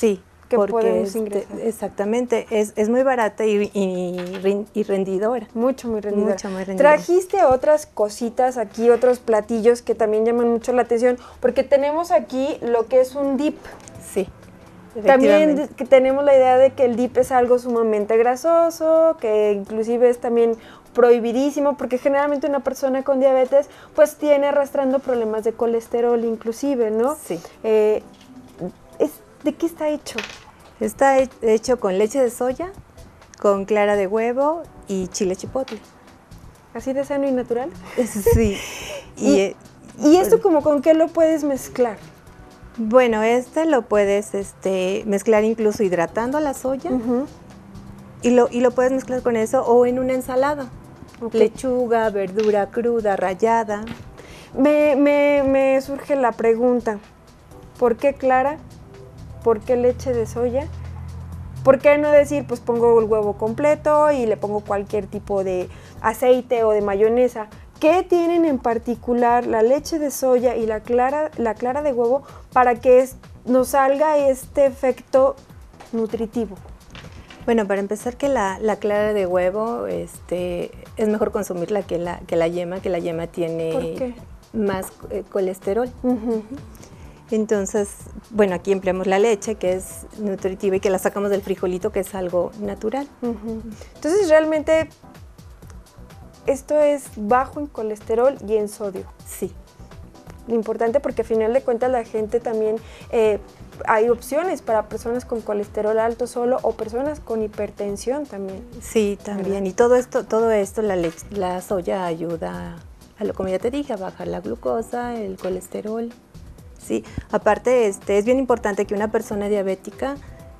que porque podemos este, ingresar. Exactamente, es, es muy barata y, y, y rendidora. Mucho, muy rendidora. Mucho, muy rendidora. Trajiste otras cositas aquí, otros platillos que también llaman mucho la atención, porque tenemos aquí lo que es un dip. Sí. También que tenemos la idea de que el dip es algo sumamente grasoso, que inclusive es también prohibidísimo, porque generalmente una persona con diabetes pues tiene arrastrando problemas de colesterol inclusive, ¿no? Sí. Eh, es, ¿de qué está hecho? Está hecho con leche de soya, con clara de huevo y chile chipotle. ¿Así de sano y natural? Sí. ¿Y, y, ¿y esto como con qué lo puedes mezclar? Bueno, este lo puedes este, mezclar incluso hidratando la soya uh-huh. y, lo, y lo puedes mezclar con eso o en una ensalada. Okay. Lechuga, verdura cruda, rallada. Me, me, me surge la pregunta, ¿por qué clara? ¿Por qué leche de soya? ¿Por qué no decir, pues pongo el huevo completo y le pongo cualquier tipo de aceite o de mayonesa? ¿Qué tienen en particular la leche de soya y la clara, la clara de huevo para que es, nos salga este efecto nutritivo? Bueno, para empezar que la, la clara de huevo este, es mejor consumirla que la, que la yema, que la yema tiene ¿Por qué? más eh, colesterol. Uh-huh. Entonces, bueno, aquí empleamos la leche, que es nutritiva y que la sacamos del frijolito, que es algo natural. Uh-huh. Entonces, realmente, esto es bajo en colesterol y en sodio. Sí. Importante porque, al final de cuentas, la gente también, eh, hay opciones para personas con colesterol alto solo o personas con hipertensión también. Sí, también. ¿Verdad? Y todo esto, todo esto la, leche, la soya ayuda a lo, como ya te dije, a bajar la glucosa, el colesterol. Sí, aparte este, es bien importante que una persona diabética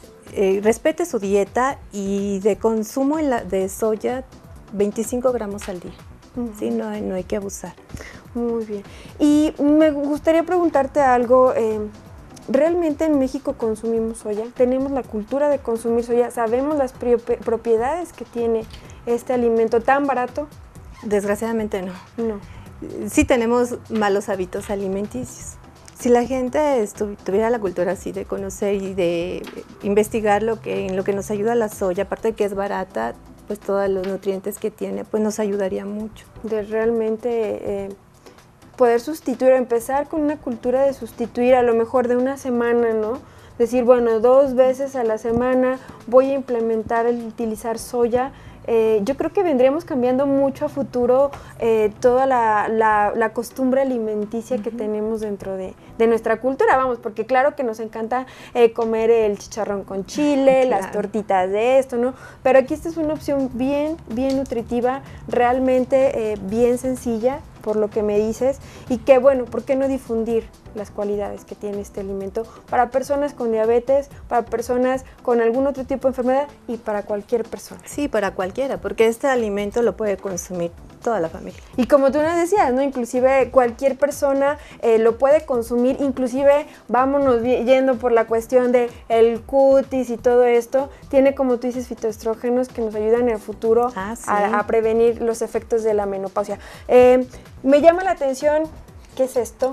eh, respete su dieta y de consumo en la, de soya veinticinco gramos al día. Uh-huh. Sí, no hay, no hay que abusar. Muy bien. Y me gustaría preguntarte algo. Eh, ¿Realmente en México consumimos soya? ¿Tenemos la cultura de consumir soya? ¿Sabemos las propiedades que tiene este alimento tan barato? Desgraciadamente no. No. Sí tenemos malos hábitos alimenticios. Si la gente tuviera la cultura así de conocer y de investigar lo que, en lo que nos ayuda la soya, aparte de que es barata, pues todos los nutrientes que tiene, pues nos ayudaría mucho. De realmente eh, poder sustituir, empezar con una cultura de sustituir a lo mejor de una semana, ¿no? Decir, bueno, dos veces a la semana voy a implementar el utilizar soya. Eh, yo creo que vendríamos cambiando mucho a futuro eh, toda la, la, la costumbre alimenticia uh-huh. que tenemos dentro de, de nuestra cultura, vamos, porque claro que nos encanta eh, comer el chicharrón con chile, claro. las tortitas de esto, ¿no? Pero aquí esta es una opción bien, bien nutritiva, realmente eh, bien sencilla, por lo que me dices, y que bueno, ¿por qué no difundir las cualidades que tiene este alimento para personas con diabetes, para personas con algún otro tipo de enfermedad y para cualquier persona? Sí, para cualquiera, porque este alimento lo puede consumir toda la familia. Y como tú nos decías, ¿no? Inclusive cualquier persona eh, lo puede consumir, inclusive vámonos yendo por la cuestión de el cutis y todo esto, tiene como tú dices fitoestrógenos que nos ayudan en el futuro ah, sí. a, a prevenir los efectos de la menopausia. Eh, me llama la atención, ¿qué es esto?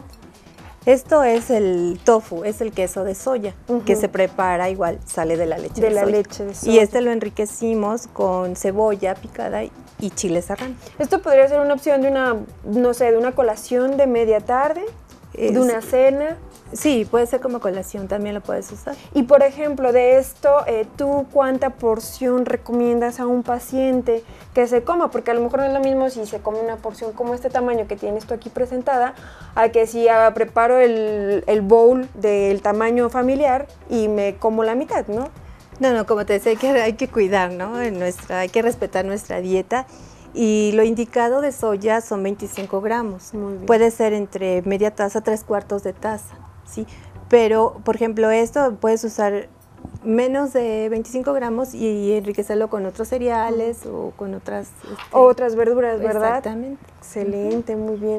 Esto es el tofu, es el queso de soya, uh-huh. que se prepara igual, sale de la leche de, de la soya. leche de soya. Y este lo enriquecimos con cebolla picada y, y chile serrano. Esto podría ser una opción de una, no sé, de una colación de media tarde, es, de una cena. Sí, puede ser como colación, también lo puedes usar. Y por ejemplo, de esto, eh, ¿tú cuánta porción recomiendas a un paciente que se coma? Porque a lo mejor no es lo mismo si se come una porción como este tamaño que tienes tú aquí presentada, a que si ah, preparo el, el bowl del tamaño familiar y me como la mitad, ¿no? No, no, como te decía, hay que, hay que cuidar, ¿no? Nuestra, hay que respetar nuestra dieta. Y lo indicado de soya son veinticinco gramos. Muy bien. Puede ser entre media taza, tres cuartos de taza. Sí, pero por ejemplo esto puedes usar menos de veinticinco gramos y, y enriquecerlo con otros cereales o con otras... Este, otras verduras, ¿verdad? Exactamente. Excelente, uh-huh. muy bien.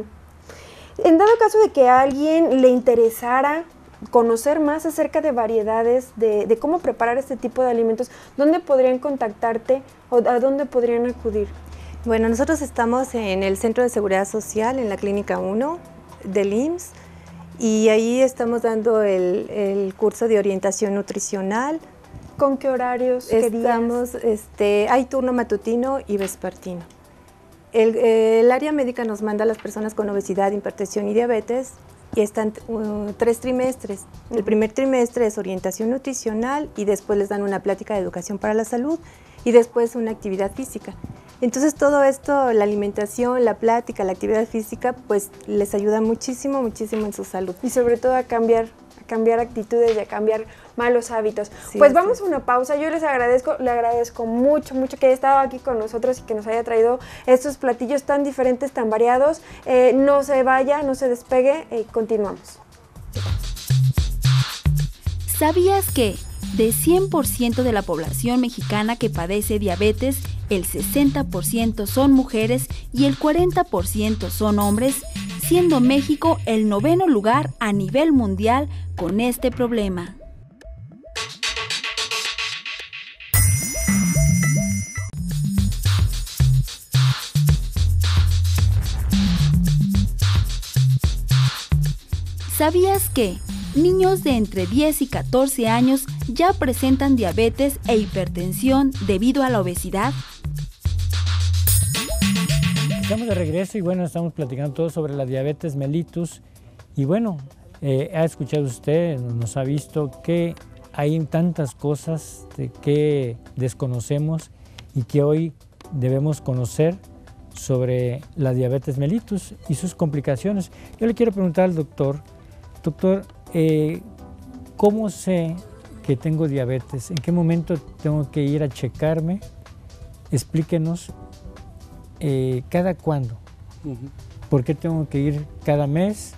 En dado caso de que a alguien le interesara conocer más acerca de variedades, de, de cómo preparar este tipo de alimentos, ¿dónde podrían contactarte o a dónde podrían acudir? Bueno, nosotros estamos en el Centro de Seguridad Social, en la Clínica uno del I M S S. y ahí estamos dando el, el curso de orientación nutricional. ¿Con qué horarios? Estamos, este, hay turno matutino y vespertino. El, el área médica nos manda a las personas con obesidad, hipertensión y diabetes y están uh, tres trimestres. El primer trimestre es orientación nutricional y después les dan una plática de educación para la salud y después una actividad física. Entonces todo esto, la alimentación, la plática, la actividad física, pues les ayuda muchísimo, muchísimo en su salud. Y sobre todo a cambiar, a cambiar actitudes y a cambiar malos hábitos. Sí, pues vamos a una pausa. Yo les agradezco, le agradezco mucho, mucho que haya estado aquí con nosotros y que nos haya traído estos platillos tan diferentes, tan variados. Eh, no se vaya, no se despegue, eh, continuamos. ¿Sabías que de cien por ciento de la población mexicana que padece diabetes, el sesenta por ciento son mujeres y el cuarenta por ciento son hombres, siendo México el noveno lugar a nivel mundial con este problema? ¿Sabías que niños de entre diez y catorce años ya presentan diabetes e hipertensión debido a la obesidad? Estamos de regreso y bueno, estamos platicando todo sobre la diabetes mellitus y bueno, eh, ha escuchado usted, nos ha visto que hay tantas cosas de que desconocemos y que hoy debemos conocer sobre la diabetes mellitus y sus complicaciones. Yo le quiero preguntar al doctor, doctor, eh, ¿cómo sé que tengo diabetes? ¿En qué momento tengo que ir a checarme? Explíquenos. Eh, ¿Cada cuándo? Uh-huh. ¿Por qué tengo que ir cada mes?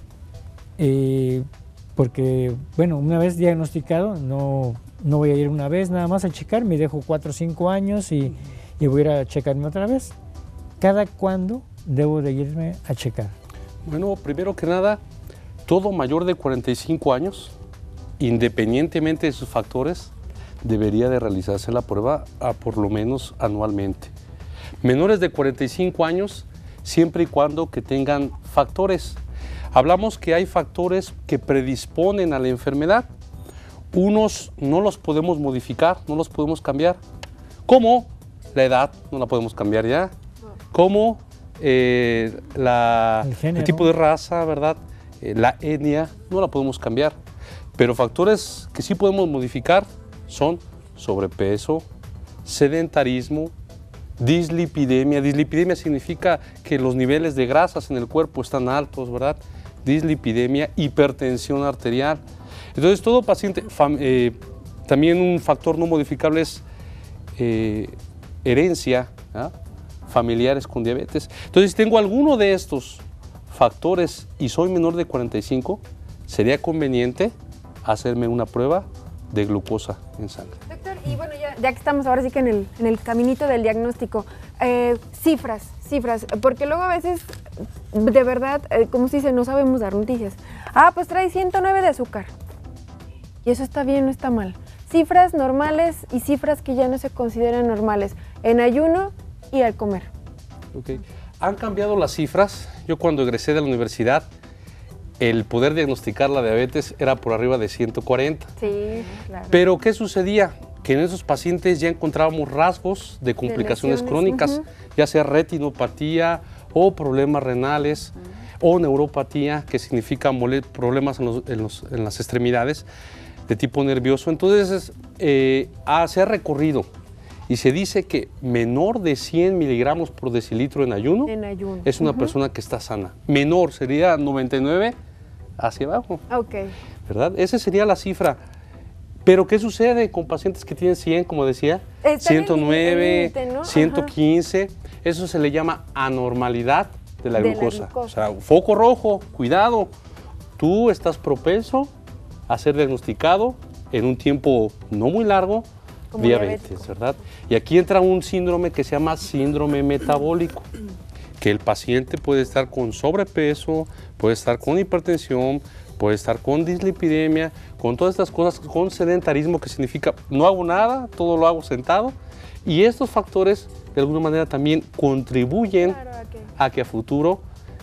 Eh, porque, bueno, una vez diagnosticado, no, no voy a ir una vez nada más a checarme, me dejo cuatro o cinco años y, uh-huh. y voy a ir a checarme otra vez. ¿Cada cuándo debo de irme a checar? Bueno, primero que nada, todo mayor de cuarenta y cinco años, independientemente de sus factores, debería de realizarse la prueba a por lo menos anualmente. Menores de cuarenta y cinco años, siempre y cuando que tengan factores. Hablamos que hay factores que predisponen a la enfermedad. Unos no los podemos modificar, no los podemos cambiar. Como la edad, no la podemos cambiar ya. Como eh, la, el, el tipo de raza, ¿verdad? Eh, la etnia, no la podemos cambiar. Pero factores que sí podemos modificar son sobrepeso, sedentarismo, dislipidemia. Dislipidemia significa que los niveles de grasas en el cuerpo están altos, ¿verdad? Dislipidemia, hipertensión arterial. Entonces, todo paciente, fam, eh, también un factor no modificable es eh, herencia, ¿ah? Familiares con diabetes. Entonces, si tengo alguno de estos factores y soy menor de cuarenta y cinco, sería conveniente hacerme una prueba de glucosa en sangre. Doctor, y bueno, ya, ya que estamos ahora sí que en el, en el caminito del diagnóstico, eh, cifras, cifras, porque luego a veces, de verdad, eh, como se dice, no sabemos dar noticias. Ah, pues trae ciento nueve de azúcar. Y eso está bien, no está mal. Cifras normales y cifras que ya no se consideran normales, en ayuno y al comer. Okay. Han cambiado las cifras. Yo cuando egresé de la universidad, el poder diagnosticar la diabetes era por arriba de ciento cuarenta. Sí, claro. Pero ¿qué sucedía? Que en esos pacientes ya encontrábamos rasgos de complicaciones de crónicas, uh-huh. ya sea retinopatía o problemas renales uh-huh. o neuropatía, que significa problemas en, los, en, los, en las extremidades de tipo nervioso. Entonces eh, ah, se ha recorrido y se dice que menor de cien miligramos por decilitro en ayuno, en ayuno. es una uh-huh. persona que está sana. Menor sería noventa y nueve hacia abajo. Okay. ¿Verdad? Esa sería la cifra. Pero ¿qué sucede con pacientes que tienen cien, como decía? Está ciento nueve, límite, ¿no? ciento quince. Ajá. Eso se le llama anormalidad de la, de glucosa. la glucosa. O sea, foco rojo, cuidado. Tú estás propenso a ser diagnosticado en un tiempo no muy largo diabetes, diabético. ¿Verdad? Y aquí entra un síndrome que se llama síndrome metabólico, que el paciente puede estar con sobrepeso, puede estar con hipertensión, puede estar con dislipidemia, con todas estas cosas, con sedentarismo, que significa no hago nada, todo lo hago sentado. Y estos factores, de alguna manera, también contribuyen claro, okay. a que a futuro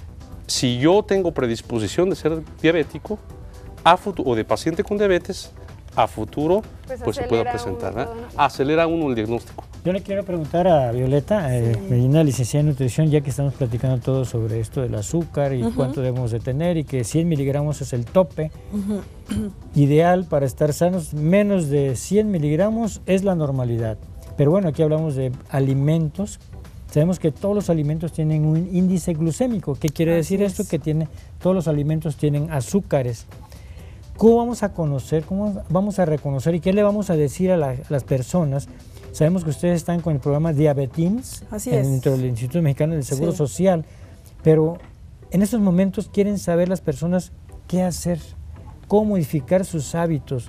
si yo tengo predisposición de ser diabético a futuro, o de paciente con diabetes, a futuro pues, pues se pueda presentar, uno, ¿eh? Acelera uno el diagnóstico. Yo le quiero preguntar a Violeta, sí. eh, Medina, licenciada en nutrición, ya que estamos platicando todo sobre esto del azúcar y uh-huh. cuánto debemos de tener, y que cien miligramos es el tope uh-huh. ideal para estar sanos. Menos de cien miligramos es la normalidad. Pero bueno, aquí hablamos de alimentos. Sabemos que todos los alimentos tienen un índice glucémico. ¿Qué quiere Así decir es. esto? Que tiene, todos los alimentos tienen azúcares. ¿Cómo vamos a conocer, cómo vamos a reconocer y qué le vamos a decir a, la, a las personas? Sabemos que ustedes están con el programa Diabetims dentro del Instituto Mexicano del Seguro sí. Social, pero en estos momentos quieren saber las personas qué hacer, cómo modificar sus hábitos,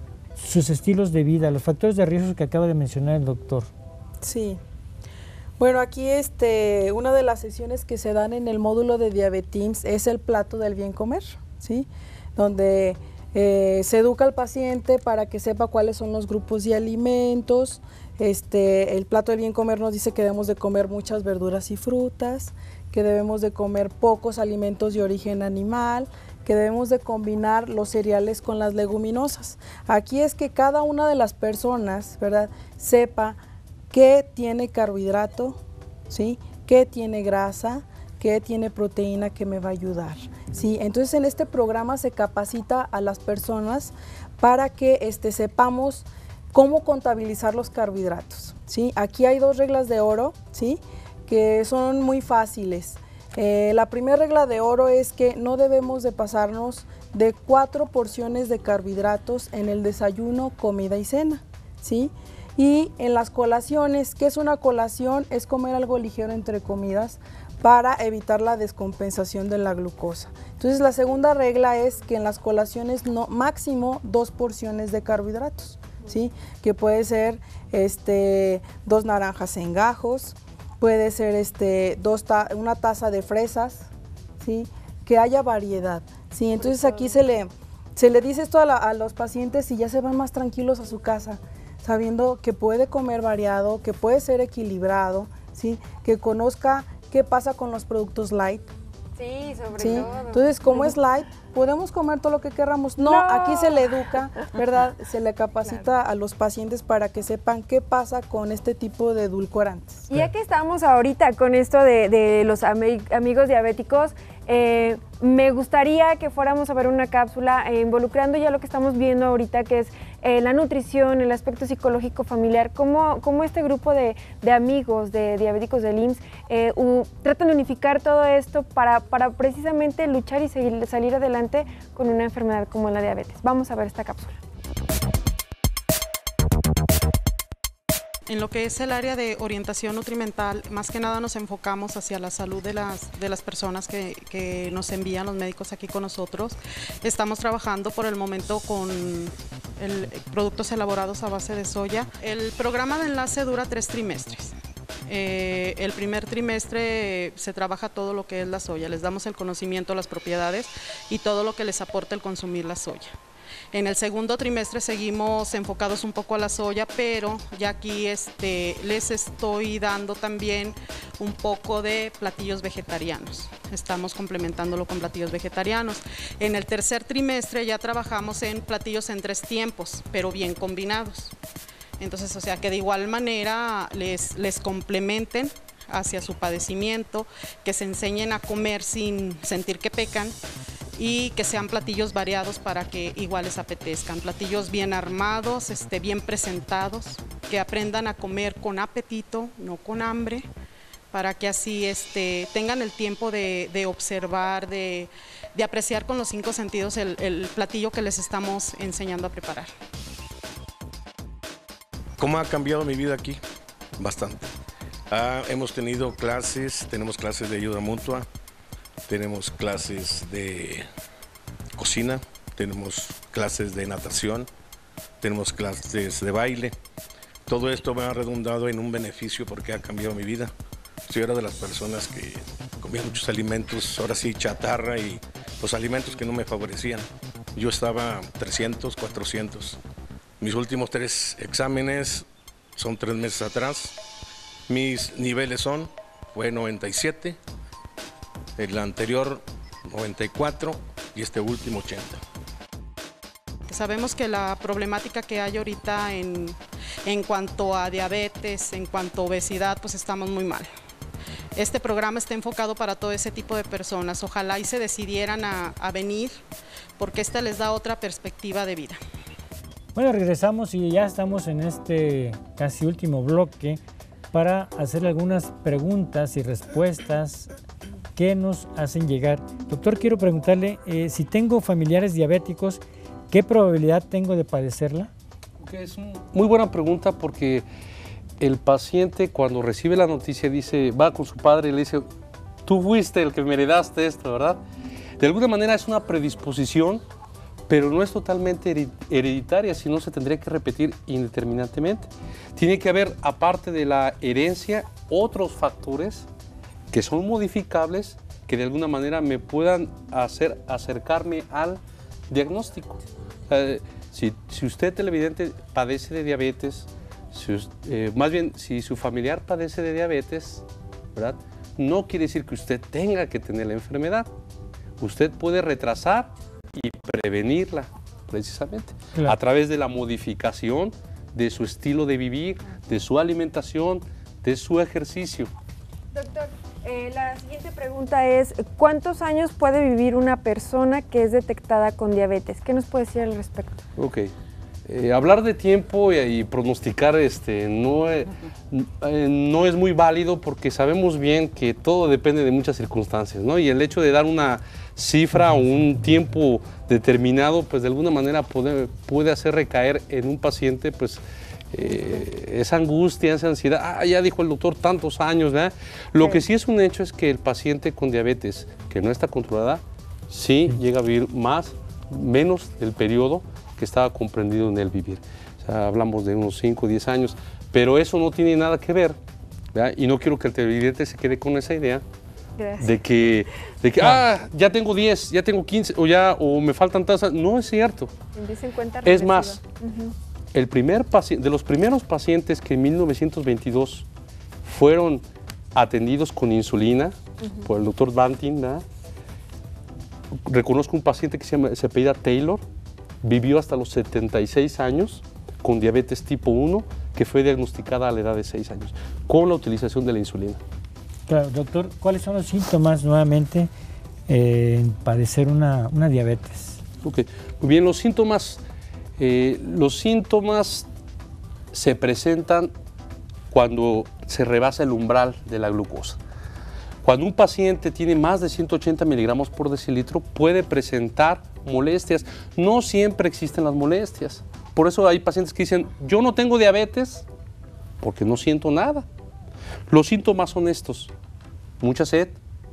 sus estilos de vida, los factores de riesgo que acaba de mencionar el doctor. Sí. Bueno, aquí este, una de las sesiones que se dan en el módulo de Diabetims es el plato del bien comer, ¿sí? Donde eh, se educa al paciente para que sepa cuáles son los grupos de alimentos. Este, el plato del bien comer nos dice que debemos de comer muchas verduras y frutas, que debemos de comer pocos alimentos de origen animal, que debemos de combinar los cereales con las leguminosas. Aquí es que cada una de las personas, ¿verdad?, sepa qué tiene carbohidrato, ¿sí?, qué tiene grasa, qué tiene proteína que me va a ayudar, ¿sí? Entonces en este programa se capacita a las personas para que este, sepamos cómo contabilizar los carbohidratos, ¿sí? Aquí hay dos reglas de oro, ¿sí?, que son muy fáciles. Eh, la primera regla de oro es que no debemos de pasarnos de cuatro porciones de carbohidratos en el desayuno, comida y cena, ¿sí? Y en las colaciones, ¿qué es una colación? Es comer algo ligero entre comidas para evitar la descompensación de la glucosa. Entonces la segunda regla es que en las colaciones no, máximo dos porciones de carbohidratos, ¿sí?, que puede ser este, dos naranjas en gajos, puede ser este, dos ta una taza de fresas, ¿sí?, que haya variedad, ¿sí? Entonces aquí se le, se le dice esto a, la, a los pacientes y ya se van más tranquilos a su casa, sabiendo que puede comer variado, que puede ser equilibrado, ¿sí?, que conozca qué pasa con los productos light. Sí, sobre ¿sí? todo. Entonces, como es light, podemos comer todo lo que queramos. No, no. Aquí se le educa, ¿verdad? Se le capacita claro. a los pacientes para que sepan qué pasa con este tipo de edulcorantes. Y ya que estamos ahorita con esto de, de los ami amigos diabéticos, eh, me gustaría que fuéramos a ver una cápsula eh, involucrando ya lo que estamos viendo ahorita, que es eh, la nutrición, el aspecto psicológico familiar, cómo, cómo este grupo de, de amigos de diabéticos del I M S S eh, u, tratan de unificar todo esto para, para precisamente luchar y seguir, salir adelante con una enfermedad como la diabetes. Vamos a ver esta cápsula. En lo que es el área de orientación nutrimental, más que nada nos enfocamos hacia la salud de las, de las personas que, que nos envían los médicos aquí con nosotros. Estamos trabajando por el momento con el, productos elaborados a base de soya. El programa de enlace dura tres trimestres. Eh, el primer trimestre se trabaja todo lo que es la soya, les damos el conocimiento, las propiedades y todo lo que les aporta el consumir la soya. En el segundo trimestre seguimos enfocados un poco a la soya, pero ya aquí este, les estoy dando también un poco de platillos vegetarianos. Estamos complementándolo con platillos vegetarianos. En el tercer trimestre ya trabajamos en platillos en tres tiempos, pero bien combinados. Entonces, o sea, que de igual manera les, les complementen hacia su padecimiento, que se enseñen a comer sin sentir que pecan, y que sean platillos variados para que igual les apetezcan, platillos bien armados, este, bien presentados, que aprendan a comer con apetito, no con hambre, para que así este, tengan el tiempo de, de observar, de, de apreciar con los cinco sentidos el, el platillo que les estamos enseñando a preparar. ¿Cómo ha cambiado mi vida aquí? Bastante. Ah, hemos tenido clases, tenemos clases de ayuda mutua, tenemos clases de cocina, tenemos clases de natación, tenemos clases de baile. Todo esto me ha redundado en un beneficio porque ha cambiado mi vida. Yo era de las personas que comía muchos alimentos, ahora sí chatarra, y los alimentos que no me favorecían. Yo estaba trescientos, cuatrocientos. Mis últimos tres exámenes son tres meses atrás. Mis niveles son, fue noventa y siete. el anterior noventa y cuatro y este último ochenta. Sabemos que la problemática que hay ahorita en, en cuanto a diabetes, en cuanto a obesidad, pues estamos muy mal. Este programa está enfocado para todo ese tipo de personas. Ojalá y se decidieran a, a venir, porque esta les da otra perspectiva de vida. Bueno, regresamos y ya estamos en este casi último bloque para hacerle algunas preguntas y respuestas que nos hacen llegar. Doctor, quiero preguntarle, eh, si tengo familiares diabéticos, ¿qué probabilidad tengo de padecerla? Okay, es una muy buena pregunta, porque el paciente cuando recibe la noticia dice, va con su padre y le dice, tú fuiste el que me heredaste esto, ¿verdad? De alguna manera es una predisposición, pero no es totalmente hereditaria, sino se tendría que repetir indeterminadamente. Tiene que haber, aparte de la herencia, otros factores que son modificables, que de alguna manera me puedan hacer acercarme al diagnóstico. Eh, si, si usted, televidente, padece de diabetes, si, eh, más bien si su familiar padece de diabetes, ¿verdad?, no quiere decir que usted tenga que tener la enfermedad. Usted puede retrasar y prevenirla, precisamente, claro, a través de la modificación de su estilo de vivir, de su alimentación, de su ejercicio. Doctor, eh, la siguiente pregunta es, ¿cuántos años puede vivir una persona que es detectada con diabetes? ¿Qué nos puede decir al respecto? Ok. Eh, hablar de tiempo y, y pronosticar este, no, eh, no es muy válido, porque sabemos bien que todo depende de muchas circunstancias, ¿no? Y el hecho de dar una cifra o un tiempo determinado, pues de alguna manera puede, puede hacer recaer en un paciente pues, eh, esa angustia, esa ansiedad. Ah, ya dijo el doctor, tantos años, ¿verdad? Lo sí. que sí es un hecho es que el paciente con diabetes que no está controlada, sí, sí. llega a vivir más, menos del periodo que estaba comprendido en el vivir. O sea, hablamos de unos cinco o diez años, pero eso no tiene nada que ver, ¿verdad? Y no quiero que el televidente se quede con esa idea Gracias. de que, de que ah, ya tengo diez, ya tengo quince, o ya o me faltan tantas. No es cierto. Es más, uh-huh. el primer paciente, de los primeros pacientes que en mil novecientos veintidós fueron atendidos con insulina uh-huh. por el doctor Banting, ¿verdad? Reconozco un paciente que se, llama, se apellida Taylor, vivió hasta los setenta y seis años con diabetes tipo uno, que fue diagnosticada a la edad de seis años, con la utilización de la insulina. Claro, doctor, ¿cuáles son los síntomas nuevamente eh, en padecer una, una diabetes? Ok, muy bien, los síntomas, eh, los síntomas se presentan cuando se rebasa el umbral de la glucosa. Cuando un paciente tiene más de ciento ochenta miligramos por decilitro, puede presentar molestias. No siempre existen las molestias. Por eso hay pacientes que dicen, yo no tengo diabetes porque no siento nada. Los síntomas son estos: mucha sed,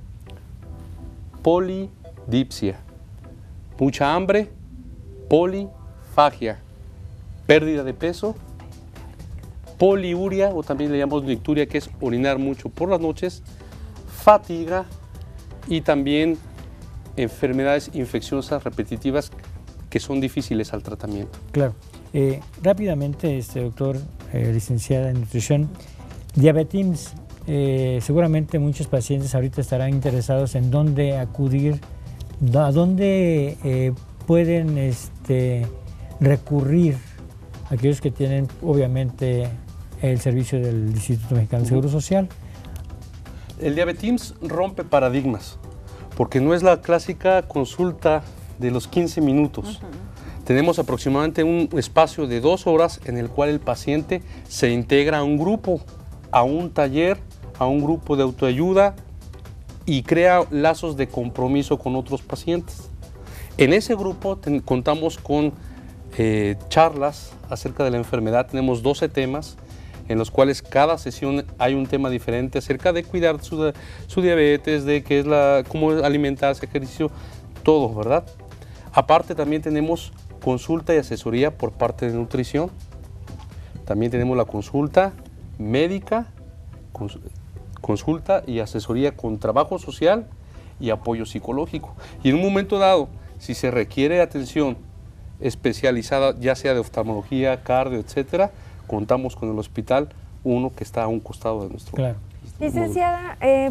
polidipsia, mucha hambre, polifagia, pérdida de peso, poliuria, o también le llamamos nicturia, que es orinar mucho por las noches, fatiga y también enfermedades infecciosas repetitivas que son difíciles al tratamiento. Claro. Eh, rápidamente, este doctor, eh, licenciada en nutrición, Diabetims, eh, seguramente muchos pacientes ahorita estarán interesados en dónde acudir, a dónde eh, pueden este, recurrir aquellos que tienen, obviamente, el servicio del Instituto Mexicano del Seguro Social. El Diabetims rompe paradigmas, porque no es la clásica consulta de los quince minutos. Uh-huh. Tenemos aproximadamente un espacio de dos horas en el cual el paciente se integra a un grupo, a un taller, a un grupo de autoayuda y crea lazos de compromiso con otros pacientes. En ese grupo ten, contamos con eh, charlas acerca de la enfermedad. Tenemos doce temas en los cuales cada sesión hay un tema diferente acerca de cuidar su, su diabetes, de qué es la, cómo alimentarse, ejercicio, todo, ¿verdad? Aparte también tenemos consulta y asesoría por parte de nutrición. También tenemos la consulta médica, cons, consulta y asesoría con trabajo social y apoyo psicológico. Y en un momento dado, si se requiere atención especializada, ya sea de oftalmología, cardio, etcétera, contamos con el hospital uno que está a un costado de nuestro. Claro. Licenciada, eh,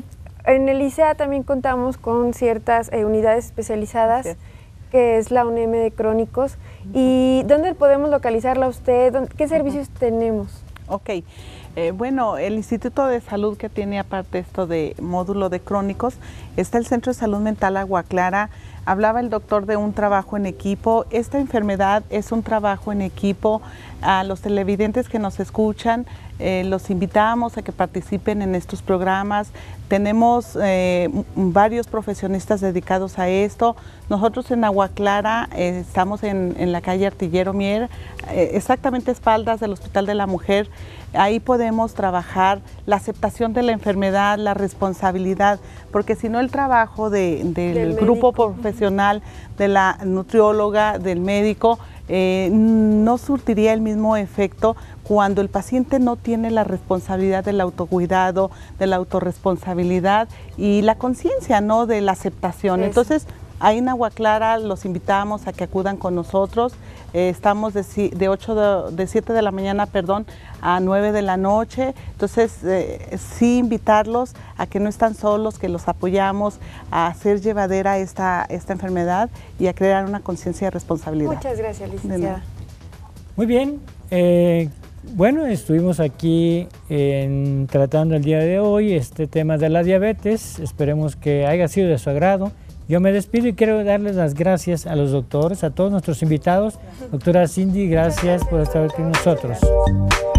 En el I C E A también contamos con ciertas eh, unidades especializadas, sí, que es la U N E M de crónicos. ¿Y dónde podemos localizarla usted? ¿Qué servicios uh-huh. tenemos? Ok, eh, bueno, el Instituto de Salud que tiene aparte esto de módulo de crónicos, está el Centro de Salud Mental Agua Clara. Hablaba el doctor de un trabajo en equipo. Esta enfermedad es un trabajo en equipo. A los televidentes que nos escuchan, eh, los invitamos a que participen en estos programas. Tenemos eh, varios profesionistas dedicados a esto. Nosotros en Agua Clara eh, estamos en, en la calle Artillero Mier, eh, exactamente a espaldas del Hospital de la Mujer. Ahí podemos trabajar la aceptación de la enfermedad, la responsabilidad, porque si no el trabajo de, del, del grupo profesional, de la nutrióloga, del médico, eh, no surtiría el mismo efecto cuando el paciente no tiene la responsabilidad del autocuidado, de la autorresponsabilidad y la conciencia, ¿no?, de la aceptación. Eso. Entonces, ahí en Agua Clara los invitamos a que acudan con nosotros. Eh, estamos de, de, ocho de, de siete de la mañana, perdón, a nueve de la noche. Entonces, eh, sí invitarlos a que no están solos, que los apoyamos a hacer llevadera esta, esta enfermedad y a crear una conciencia de responsabilidad. Muchas gracias, licenciada. Muy bien. Eh, bueno, estuvimos aquí en, tratando el día de hoy este tema de la diabetes. Esperemos que haya sido de su agrado. Yo me despido y quiero darles las gracias a los doctores, a todos nuestros invitados. Doctora Cindy, gracias por estar aquí con nosotros.